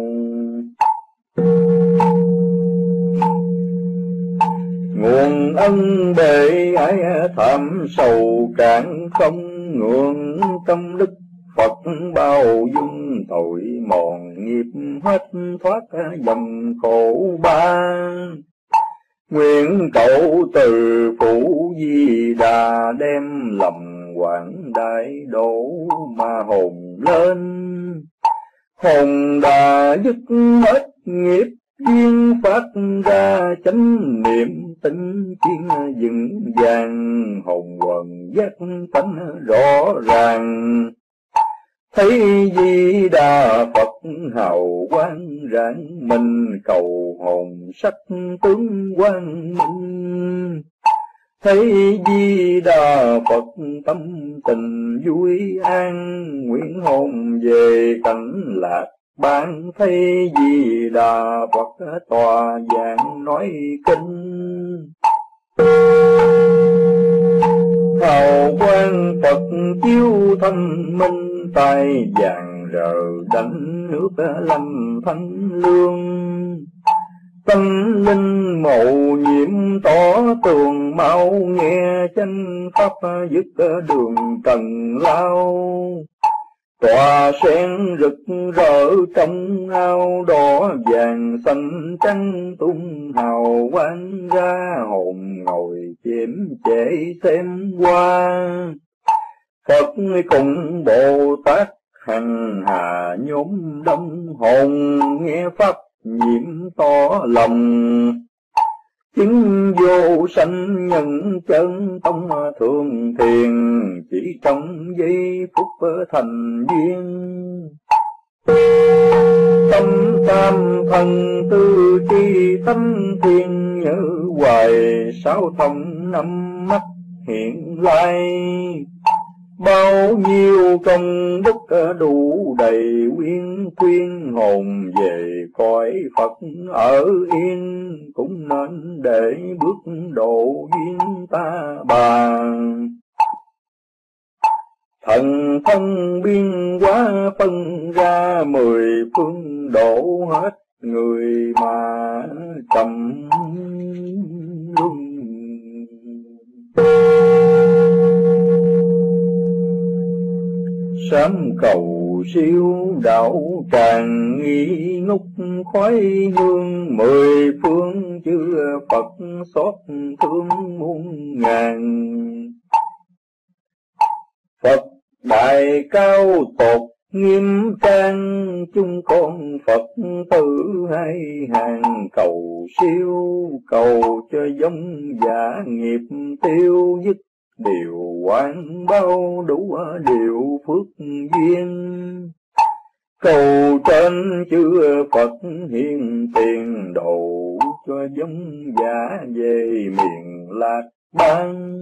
nguồn ân bề ái thảm sầu cạn không. Ngưỡng tâm đức Phật bao dung, tội mòn nghiệp hết thoát dòng khổ ba. Nguyện cậu từ phụ Di Đà, đem lòng quảng đại độ mà hồn lên. Hồn đà dứt hết nghiệp duyên, phát ra chánh niệm tinh chuyên vững vàng. Hồn quần giác tánh rõ ràng, thấy Di Đà Phật hào quang rạng mình. Cầu hồn sắc tướng quang minh, thấy Di Đà Phật tâm tình vui an. Nguyện hồn về cảnh lạc ban, thấy Di Đà Phật tòa giảng nói kinh. Hào quang Phật chiếu thanh minh, tay vàng rờ đánh nước lâm thanh lương. Tâm linh màu nhiệm tỏ tường mau, nghe chánh pháp dứt đường trần lao. Tòa sen rực rỡ trong ao, đỏ vàng xanh trắng tung hào quang ra. Hồn ngồi chém chệ xem qua, Phật cùng Bồ Tát hằng hà nhóm đông. Hồn nghe pháp nhiễm tỏ lòng, chứng vô sanh nhân chân tông thường thiền. Chỉ trong giây phút thành duyên, tâm tam thần tư tri thánh thiên. Nhớ hoài sáu thông năm mắt hiện lai, bao nhiêu công đức đủ đầy quyến khuyên hồn về cõi Phật ở yên, cũng nên để bước độ duyên ta bà. Thần thông biên hóa phân ra mười phương độ hết người mà trầm luân. Sám cầu siêu đạo tràng nghi ngút khói hương, mười phương chư Phật xót thương muôn ngàn. Phật đại cao tột nghiêm trang, chúng con Phật tử hai hàng cầu siêu, cầu cho giống giả nghiệp tiêu dứt điều oan bao đủ điều phước duyên. Cầu trên chư Phật hiện tiền độ, cho giống giả về miền Lạc Bang.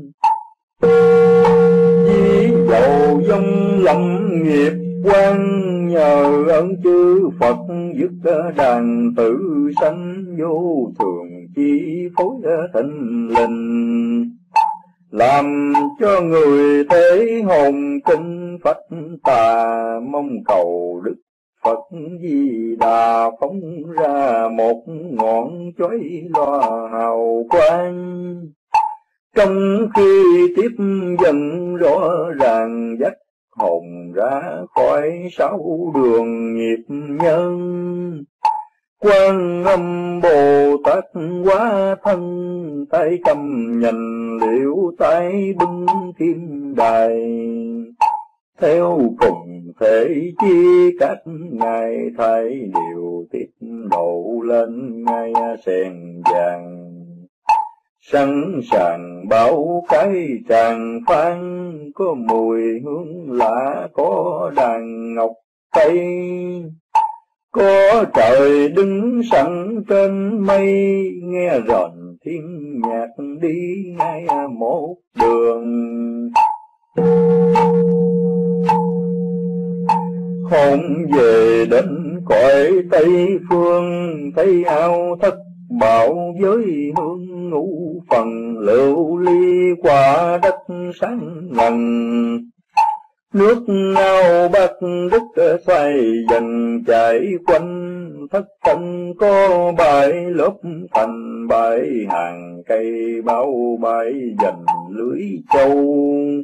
Ví dầu dông lâm nghiệp quan, nhờ ơn chư Phật dứt đàn tử sanh, vô thường chi phối thịnh linh. Làm cho người thế hồn kinh phách tà, mong cầu Đức Phật Di Đà phóng ra một ngọn chói loa hào quang. Trong khi tiếp dần rõ ràng dắt hồn ra khỏi sáu đường nghiệp nhân. Quan Âm Bồ Tát hóa thân, tay cầm nhành liễu tay bưng kim đài. Theo cùng thể chi các ngài thầy đều tiếp độ lên ngai sen vàng. Sẵn sàng bảo cái tràng phan, có mùi hương lạ có đàn ngọc tây. Có trời đứng sẵn trên mây, nghe rền thiên nhạc đi ngay một đường. Hồn về đến cõi Tây Phương, thấy ao thất bảo với hương ngũ phần, lưu ly qua đất sáng ngần. Nước ao bát đức xoay dần chảy quanh, thất tinh có bãi lớp thành bãi hàng cây, bao bãi dần lưới châu.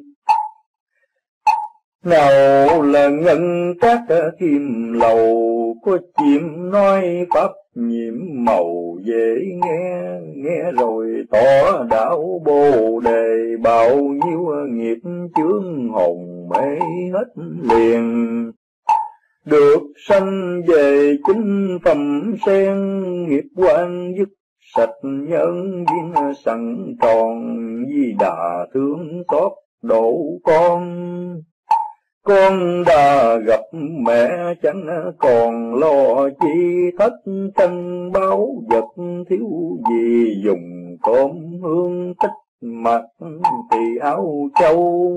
Nào là ngân các kim lầu, có chim nói pháp nhiệm màu dễ nghe. Nghe rồi tỏ đạo bồ đề, bao nhiêu nghiệp chướng hồn mê hết liền. Được sanh về chính phẩm sen, nghiệp quan dứt sạch nhân duyên sẵn tròn. Di Đà thương xót độ con, con đã gặp mẹ chẳng còn lo chi. Thất tranh báo vật thiếu gì, dùng cơm hương tích mặt thì áo châu.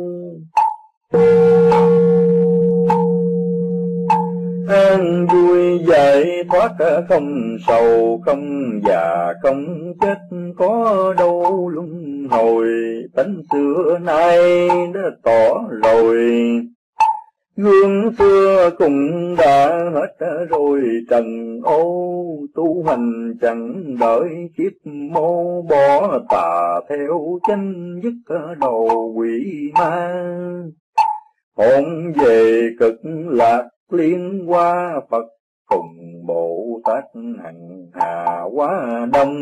An vui giải thoát không sầu, không già không chết có đâu luân hồi. Tánh xưa nay đã tỏ rồi, gương xưa cũng đã hết rồi trần ô. Tu hành chẳng đợi kiếp mô, bỏ tà theo chánh dứt đầu quỷ ma. Hồn về cực lạc liên hoa Phật, cùng Bồ Tát hằng hà quá đông.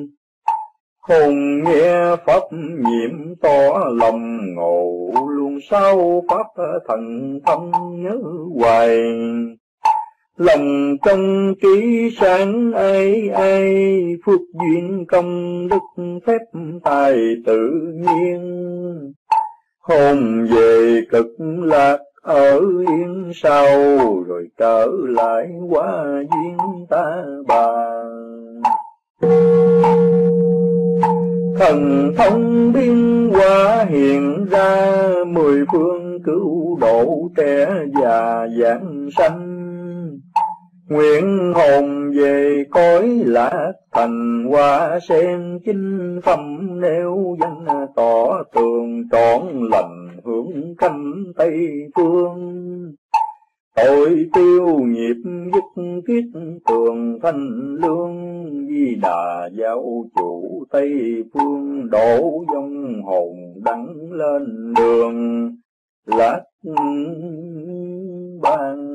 Hồn nghe pháp nhiệm tỏ lòng ngộ, luôn sao pháp thần thông nhớ hoài. Lòng trong trí sáng ai ai, phước duyên công đức phép tài tự nhiên. Hồn về cực lạc ở yên sau, rồi trở lại hóa duyên ta bà. thần thông biến hóa hiện ra, mười phương cứu độ trẻ già giảng sanh. Nguyện hồn về cõi lạc thành, hoa sen chính phẩm nêu danh, tỏ tường trọn lành hướng canh Tây phương. Tội tiêu nghiệp dứt kiết tường thanh lương, Di Đà giáo chủ Tây phương, đổ vong hồn đắng lên đường lạc bang.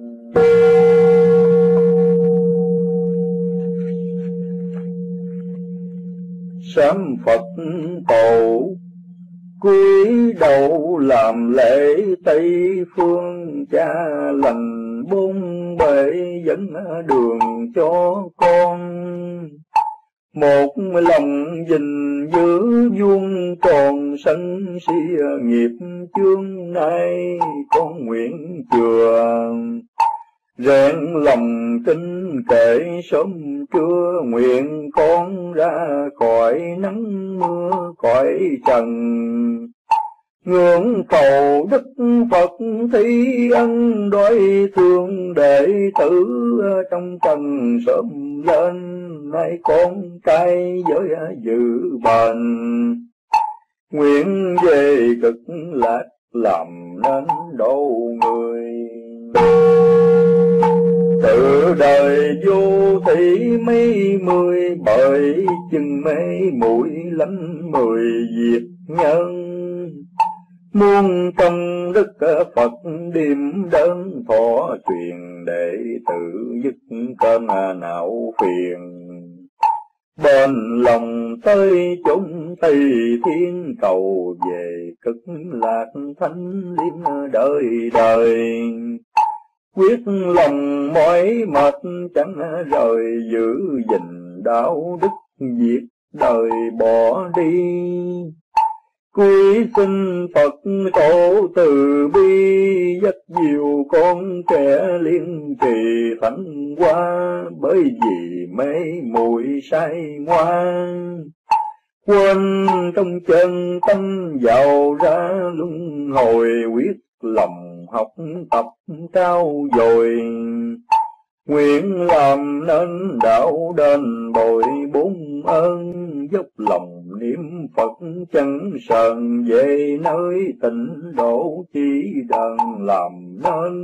Sám Phật tổ cúi đầu làm lễ Tây phương, cha lành bốn bề dẫn đường cho con. Một lòng gìn giữ vuông tròn sân si nghiệp chương, nay con nguyện chừa rèn lòng tin kể sớm trưa. Nguyện con ra khỏi nắng mưa cõi trần, ngưỡng cầu Đức Phật thi ân, đói thương đệ tử trong trần sớm lên. Nay con trai với dự bền, nguyện về cực lạc làm nên độ người. Từ đời vô thị mấy mươi, bởi chừng mấy mũi lánh mười việc nhân. Muôn trong đức Phật điềm đơn, thọ truyền đệ tử dứt cơn não phiền. Bên lòng tới chúng Tây thiên, cầu về cực lạc thánh liêm đời đời. Quyết lòng mỏi mệt chẳng rời, giữ gìn đạo đức việc đời bỏ đi. Quy xin Phật tổ từ bi, dắt dìu con trẻ liên trì thánh hoa. Bởi vì mê muội say ngoan, quên trong chân tâm giàu ra luân hồi. Quyết lòng học tập cao dồi, nguyện làm nên đạo đền bồi bốn ơn. Dốc lòng niệm Phật chân sờn, về nơi tịnh độ chỉ đàn làm nên.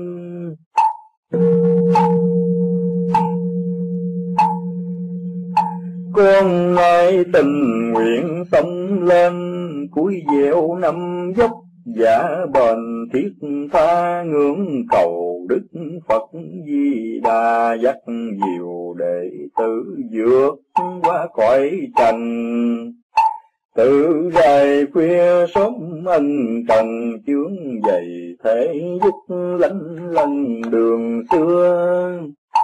Con nay tình nguyện sống lên, cúi dẻo năm dốc giả bền thiết tha. Ngưỡng cầu Đức Phật Di Đà, dắt dìu đệ tử vượt qua cõi trần. Tự dài khuya sớm ân trần, chướng dày thể dứt lánh lần đường xưa.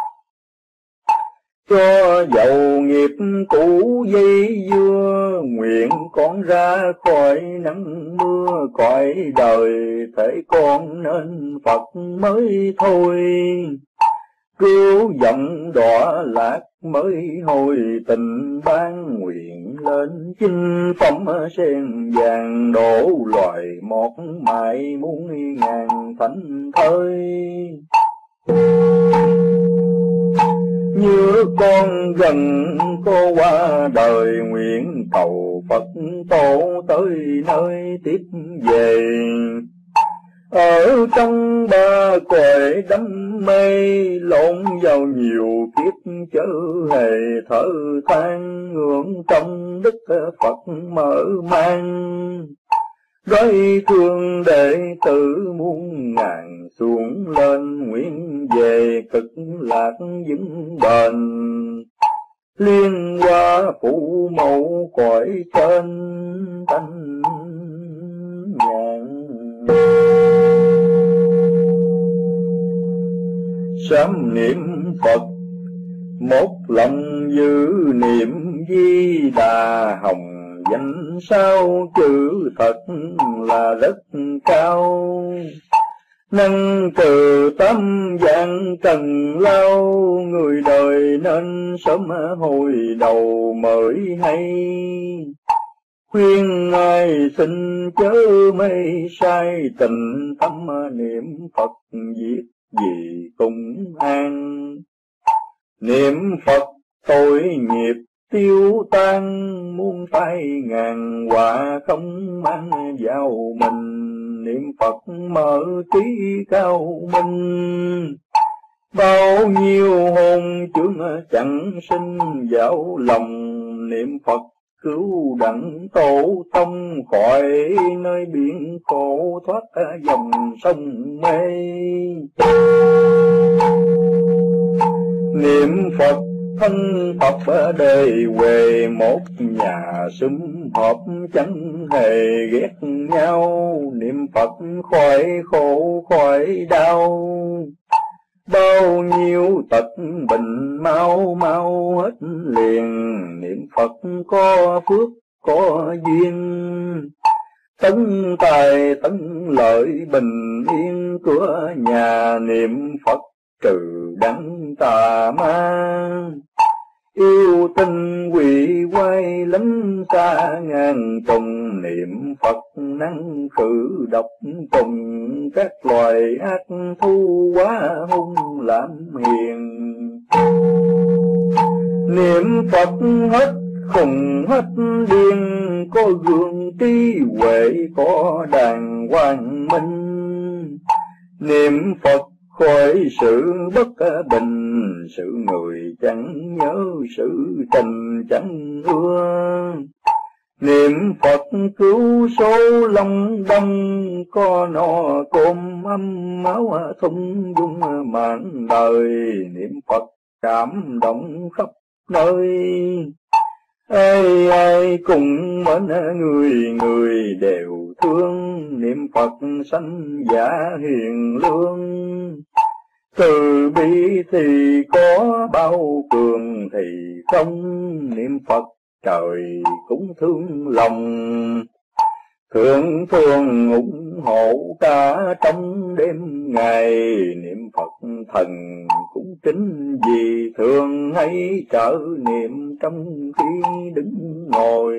Cho dầu nghiệp cũ dây dưa, nguyện con ra khỏi nắng mưa cõi đời. Thể con nên Phật mới thôi, cứu dòng đọa lạc mới hồi tình ban. Nguyện lên chinh phẩm sen vàng, đổ loài một mãi muôn ngàn thánh thơi. Như con gần có qua đời, nguyện cầu Phật tổ tới nơi tiếp về. Ở trong ba cõi đắm mê, lộn vào nhiều kiếp chớ hề thở than. Ngưỡng trong đức Phật mở mang, đói thương đệ tử muôn ngàn xuống lên. Nguyện về cực lạc vững bền, liên hoa phụ mẫu cõi trên thanh nhàn. Sám niệm Phật một lòng giữ niệm Di Đà, hồng danh sao chữ thật là rất cao. Năng trừ tâm dạng trần lao, người đời nên sớm hồi đầu mới hay. khuyên ai xin chớ mây sai, tình tâm niệm Phật việc gì cũng an. Niệm Phật tội nghiệp tiêu tan, muôn tai ngàn họa không mang vào mình. Niệm Phật mở trí cao minh, bao nhiêu hồn chướng chẳng sinh vào lòng. Niệm Phật cứu đặng tổ tông, khỏi nơi biển khổ thoát dòng sông mê. Niệm Phật thân Phật đời huề, một nhà sum họp chẳng hề ghét nhau. Niệm Phật khỏi khổ khỏi đau, bao nhiêu tật bệnh mau mau hết liền. Niệm Phật có phước có duyên, tấn tài tấn lợi bình yên cửa nhà. Niệm Phật trừ đắng tà ma, yêu tinh quỷ quay lánh xa ngàn trùng. Niệm Phật năng khử độc trùng, các loài ác thu quá hung làm hiền. Niệm Phật hết khùng hết điên, có gương trí huệ có đàng hoàng minh. Niệm Phật khỏi sự bất bình, sự người chẳng nhớ sự tình chẳng ưa. Niệm Phật cứu số long đông, có no cơm ấm máu thung dung mạng đời. Niệm Phật cảm động khắp nơi, ai ai cùng mến người người đều thương. Niệm Phật sanh giả hiền lương, từ bi thì có bao cường thì không. Niệm Phật trời cũng thương lòng, thương thương ủng hộ cả trong đêm ngày. Niệm Phật thần cũng kính vì thường hay trợ niệm trong khi đứng ngồi.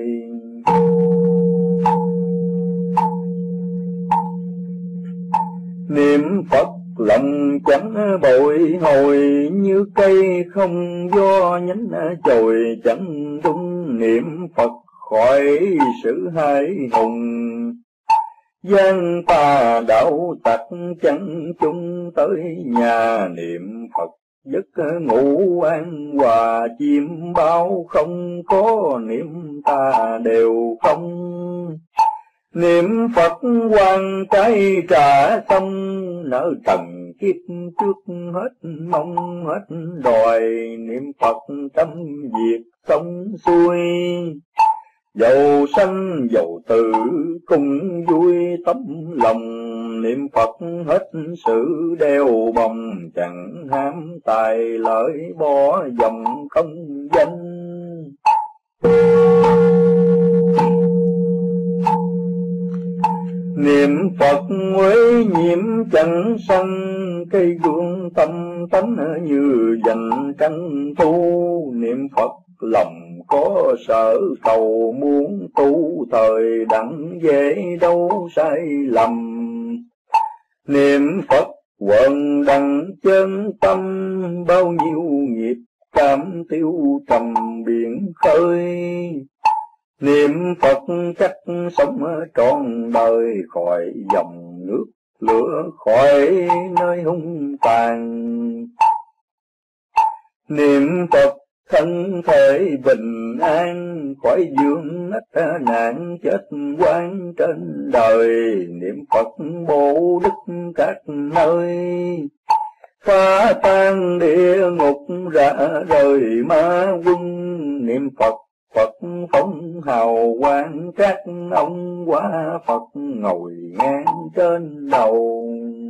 Niệm Phật lòng chẳng bội hồi, như cây không gió nhánh chồi chẳng tung. Niệm Phật khỏi sự hai hùng, gian tà đạo tặc chẳng chung tới nhà. Niệm Phật giấc ngủ an hòa, chim bao không có. Niệm ta đều không. Niệm Phật quan trái trả xong, nợ trần kiếp trước hết mong hết đòi. Niệm Phật tâm việc xong xuôi, dầu sanh dầu tử cùng vui tấm lòng. Niệm Phật hết sự đeo bồng, chẳng ham tài lợi bỏ dòng không danh. Niệm Phật huế nhiễm chẳng sanh, cây gương tâm tánh như dành trăng thu. Niệm Phật lòng có sở cầu muốn tu, thời đặng dễ đâu sai lầm. Niệm Phật quần đặng chân tâm, bao nhiêu nghiệp cảm tiêu trầm biển khơi. Niệm Phật chắc sống trọn đời, khỏi dòng nước lửa khỏi nơi hung tàn. Niệm Phật thân thể bình an, khỏi dương nách nạn chết quan trên đời. Niệm Phật bổ đức các nơi, phá tan địa ngục ra rời ma quân. Niệm Phật Phật phóng hào quang, các ông quá Phật ngồi ngang trên đầu.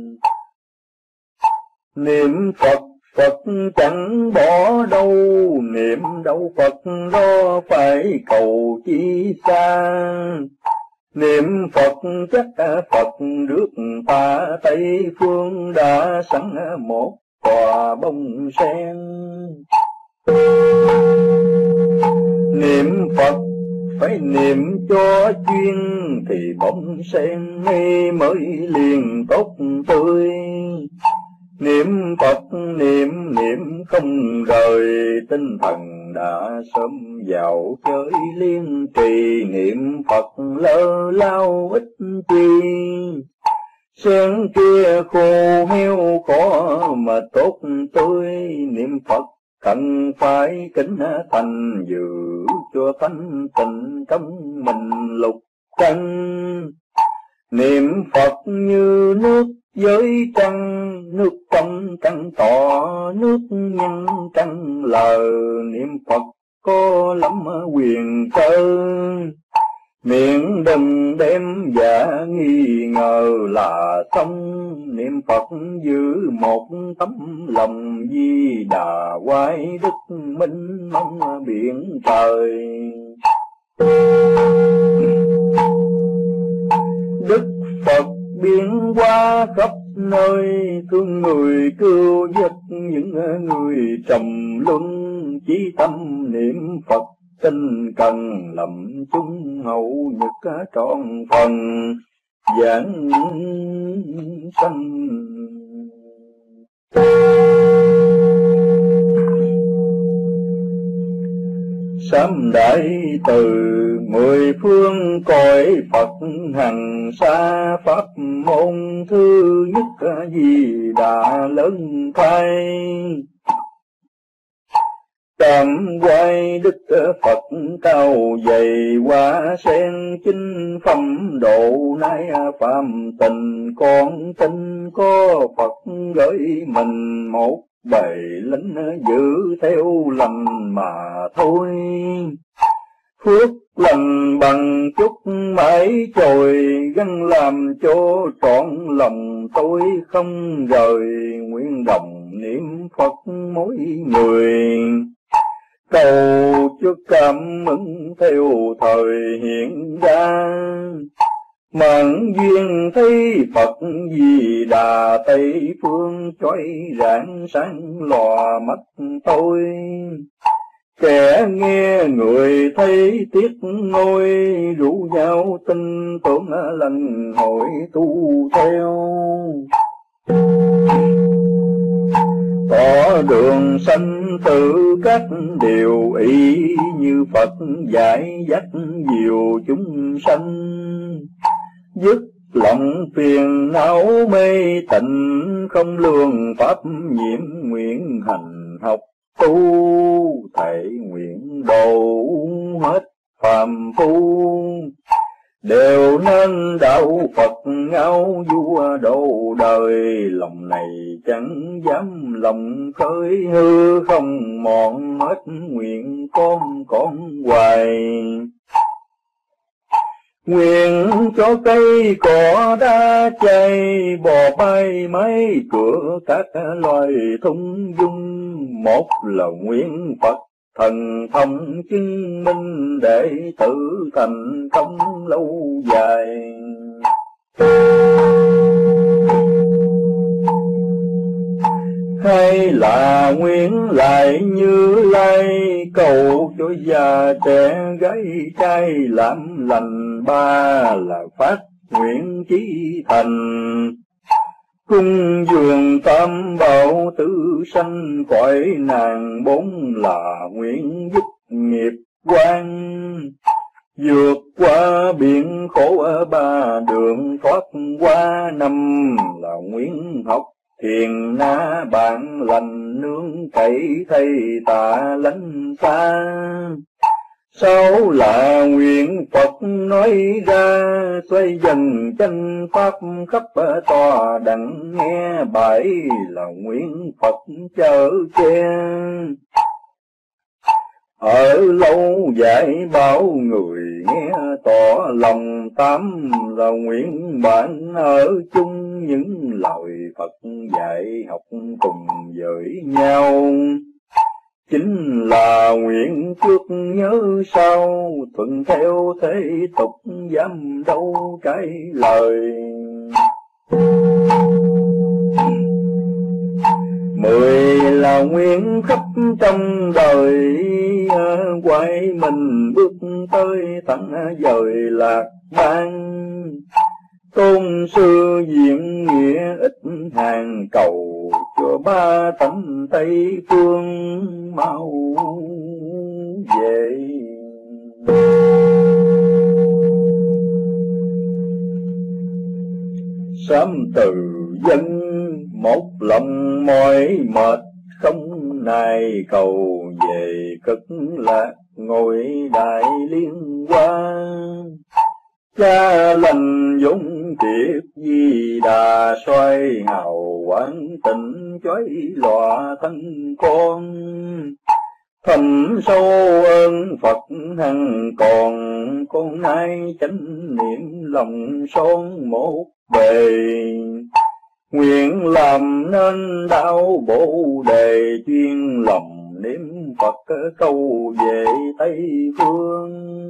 Niệm Phật Phật chẳng bỏ đâu, niệm đâu Phật đó phải cầu chi xa. Niệm Phật chắc Phật rước ta Tây phương, đã sẵn một tòa bông sen. Niệm Phật phải niệm cho chuyên thì bông sen ngây mới liền tốt tươi. Niệm Phật niệm niệm không rời, tinh thần đã sớm vào chơi liên trì. Niệm Phật lơ lao ít chi, sen kia khô heo khó mà tốt tươi. Niệm Phật cần phải kính thành, giữ cho thanh tịnh trong mình lục căn. Niệm Phật như nước với trăng, nước trong trăng tỏ, nước nhân trăng lờ. Niệm Phật có lắm quyền cơ, miệng đừng đem giả nghi ngờ là xong. Niệm Phật giữ một tấm lòng, Di Đà quay đức minh mông biển trời. Đức Phật biến hóa khắp nơi, thương người cứu giúp những người trầm luân. Chí tâm niệm Phật tinh cần, lầm chung hậu nhật trọn phần giảng sanh. Sám đại từ mười phương cõi Phật, hằng xa pháp môn thứ nhất Di Đà lớn thay. Tam quay đức Phật cao dày, hoa sen chinh phẩm độ. Nay phạm tình con tin có Phật gửi mình, một bầy lính giữ theo lành mà thôi. Phước lành bằng chút mãi trồi, gắn làm cho trọn lòng tôi không rời. Nguyện đồng niệm Phật mỗi người, cầu cho cảm ứng theo thời hiện ra. Mạng duyên thấy Phật Di Đà, Tây phương chói rạng sáng lòa mắt tôi. Kẻ nghe người thấy tiếc ngôi, rủ nhau tin tưởng lần hội tu theo. Tỏ đường sanh tử các điều ý, như Phật dạy dắt nhiều chúng sanh. Dứt lòng phiền não mê tịnh, không lường pháp nhiễm nguyện hành học tu. Thệ nguyện độ hết phàm phu, đều nên đạo Phật ngao vua độ đời. Lòng này chẳng dám lòng khơi, hư không mòn hết nguyện con con hoài. Nguyện cho cây cỏ đá chay, bò bay máy cửa các loài thung dung. Một là nguyện Phật thần thông chứng minh, để tự thành công lâu dài. Hay là nguyện lại Như Lai, cầu cho già trẻ gái trai làm lành. Ba là phát nguyện chí thành, cung dường tam bảo tử sanh cõi nàng. Bốn là nguyện dứt nghiệp quan, vượt qua biển khổ ở ba đường thoát qua. Năm là nguyện học thiền na bạn lành, nương cậy thầy tà lánh xa. Sáu là nguyện Phật nói ra, xoay dần chân pháp khắp tòa đặng nghe. Bảy là nguyện Phật chở che, ở lâu dạy bảo người nghe tỏ lòng. Tám là nguyện bạn ở chung, những lời Phật dạy học cùng với nhau. Chính là nguyện trước nhớ sau, thuận theo thế tục dám đâu cái lời. Mười là nguyện khắp trong đời, quay mình bước tới tận dời lạc bang. Tôn sư diện nghĩa ít hàng cầu, cho ba tánh Tây phương mau về. Sớm từ dân một lòng mỏi mệt, không nài cầu về cực lạc ngồi đại liên hoa. Cha lành dũng triệt di đà, xoay hào quán tịnh chói lọa thân con. Thầm sâu ơn Phật hằng còn, con nay chánh niệm lòng son một bề. Nguyện làm nên đạo Bồ Đề, chuyên lòng niệm Phật câu về Tây phương.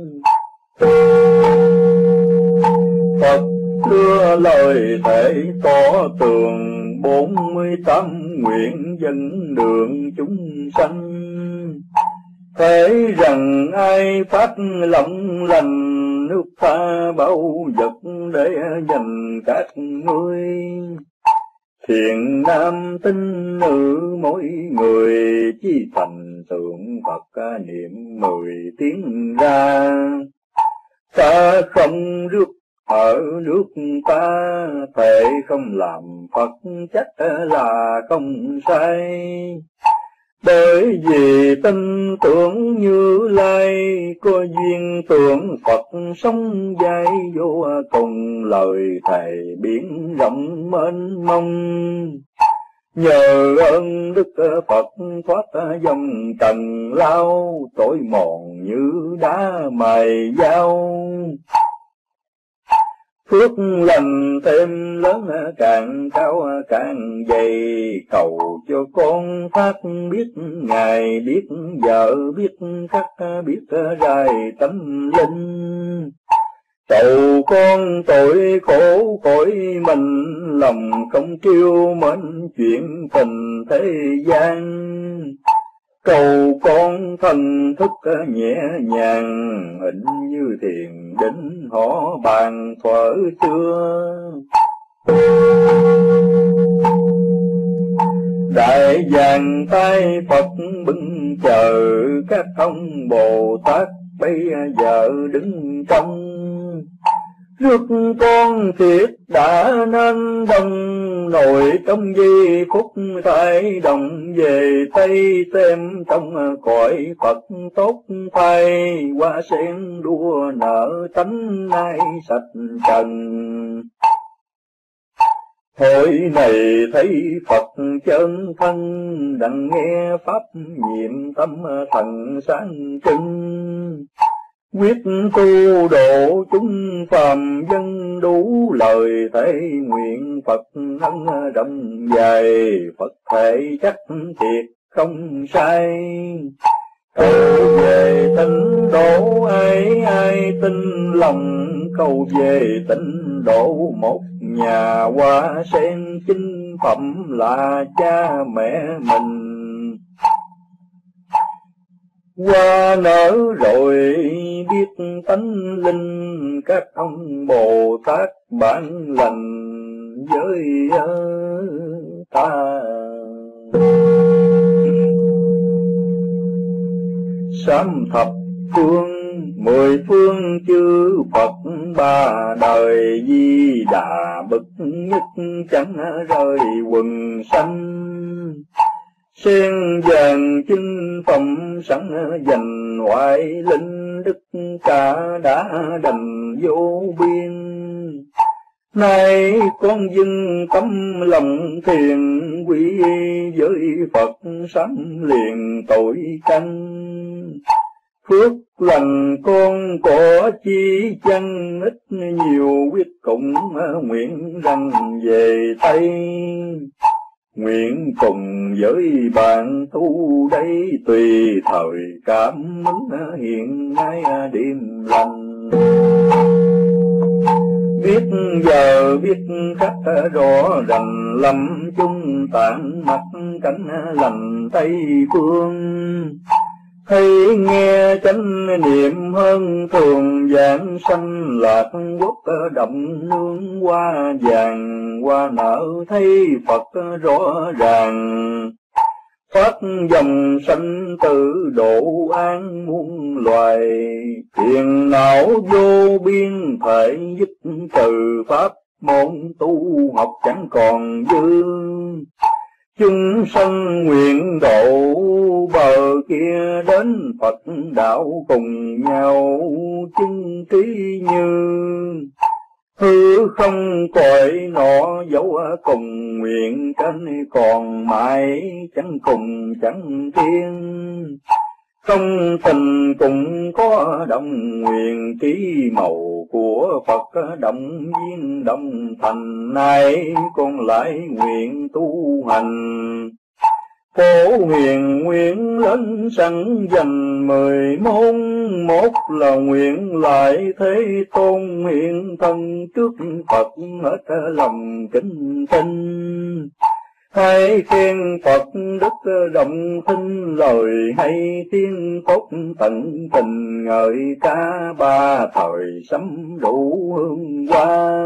Phật đưa lời thể tỏ tường, bốn mươi tám nguyện dẫn đường chúng sanh. Thế rằng ai phát lòng lành, nước tha bao vật để dành các ngươi. Thiện nam tín nữ mỗi người, chi thành tượng Phật niệm mười tiếng ra. Ta không rước ở nước ta, thệ không làm Phật chắc là không sai. Bởi vì tin tưởng Như Lai, có duyên tưởng Phật sống dài vô cùng. Lời thầy biển rộng mênh mông, nhờ ơn Đức Phật thoát dòng trần lao. Tội mòn như đá mài dao, phước lành thêm lớn càng cao càng dày. Cầu cho con phát biết ngày, biết giờ, biết khắc, biết rài tâm linh. Cầu con tội khổ khỏi mình, lòng không kêu mến chuyện tình thế gian. Cầu con thần thức nhẹ nhàng, hình như thiền định họ bàn thuở xưa. Đại vàng tay Phật bưng chờ, các ông Bồ Tát bây giờ đứng trong. Rước con thiệt đã nên đông, nổi trong di phúc thái đồng. Về Tây xem trong cõi Phật tốt thay, hoa sen đua nở tánh nay sạch trần. Hội này thấy Phật chân thân, đặng nghe pháp nhiệm tâm thần sáng trưng. Quyết tu độ chúng phàm dân, đủ lời thể nguyện Phật ân rộng dài. Phật thể chắc thiệt không sai, cầu về tịnh độ ai ai tin lòng. Cầu về tịnh độ một nhà, hoa sen chính phẩm là cha mẹ mình. Hoa nở rồi biết tánh linh, các ông Bồ Tát bản lành với ta. Sám thập phương mười phương chư Phật, ba đời Di Đà bậc nhất chẳng rơi quần sanh. Sen vàng chinh phẩm sẵn dành, ngoại linh đức cả đã đành vô biên. Nay con dưng tâm lòng thiền, quy với Phật sám liền tội căn. Phước lành con có chi chăng, ít nhiều quyết cũng nguyện rằng về Tây. Nguyện cùng với bạn tu đây, tùy thời cảm ứng hiện nay đêm lành. Biết giờ biết khắc rõ rành, lâm chung tạng mặt cánh lành Tây phương. Thấy nghe chánh niệm hơn thường giảng sanh lạc quốc động nương hoa vàng, hoa nở thấy Phật rõ ràng. Phát dòng sanh tử độ an muôn loài, phiền não vô biên thể dứt trừ pháp môn tu học chẳng còn dư. Chúng sanh nguyện độ bờ kia đến Phật đạo cùng nhau chứng trí như. Hư không cõi nọ dấu cùng nguyện trên còn mãi chẳng cùng chẳng tiên. Trong tình cũng có đồng nguyện trí màu của Phật động viên động thành, nay con lại nguyện tu hành. Phổ huyền nguyện lớn sẵn dành mười môn, một là nguyện lại thế tôn hiện thân trước Phật hết lòng kính tinh. Hai khen Phật đức động thinh lời hay tiếng tốt tận tình ngợi ca ba thời sấm đủ hương hoa.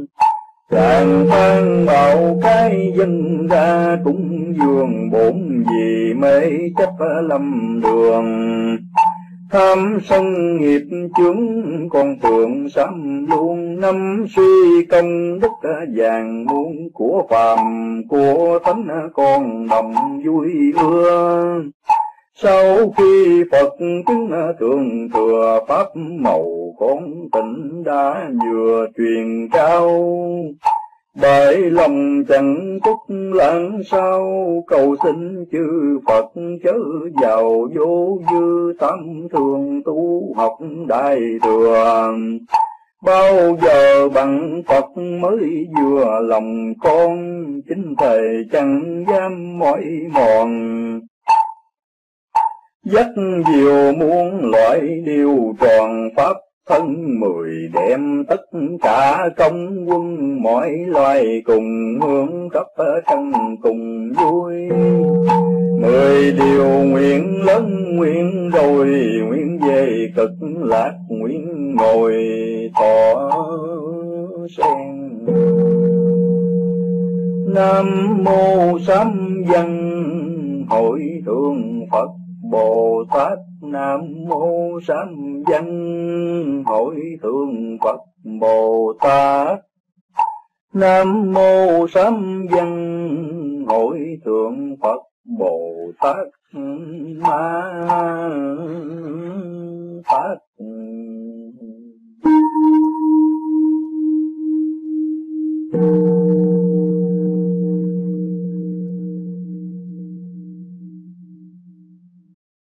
Chàng than bảo cái dân ra cũng dường bổn vì mê chấp lầm đường. Tham sân nghiệp chướng con tượng sám luôn, năm suy công đức vàng muôn của phàm của thánh con đồng vui ưa. Sau khi Phật chứng thượng thừa pháp màu, con tỉnh đã vừa truyền trao. Bởi lòng chẳng túc lãng sao, cầu xin chư Phật chớ vào vô dư, tam thường tu học đại thừa. Bao giờ bằng Phật mới vừa lòng con, chính thề chẳng dám mỏi mòn. Dắt diều muôn loại điều tròn pháp thân mười, đem tất cả công quân mọi loài cùng hướng khắp thân cùng vui. Mười điều nguyện lớn nguyện rồi, nguyện về cực lạc, nguyện ngồi tỏ sen. Nam mô Sám Văn Hội Thượng Phật Bồ Tát. Nam mô Sám Văn Hội Thượng Phật Bồ Tát. Nam mô Sám Văn Hội Thượng Phật Bồ Tát Ma Tát.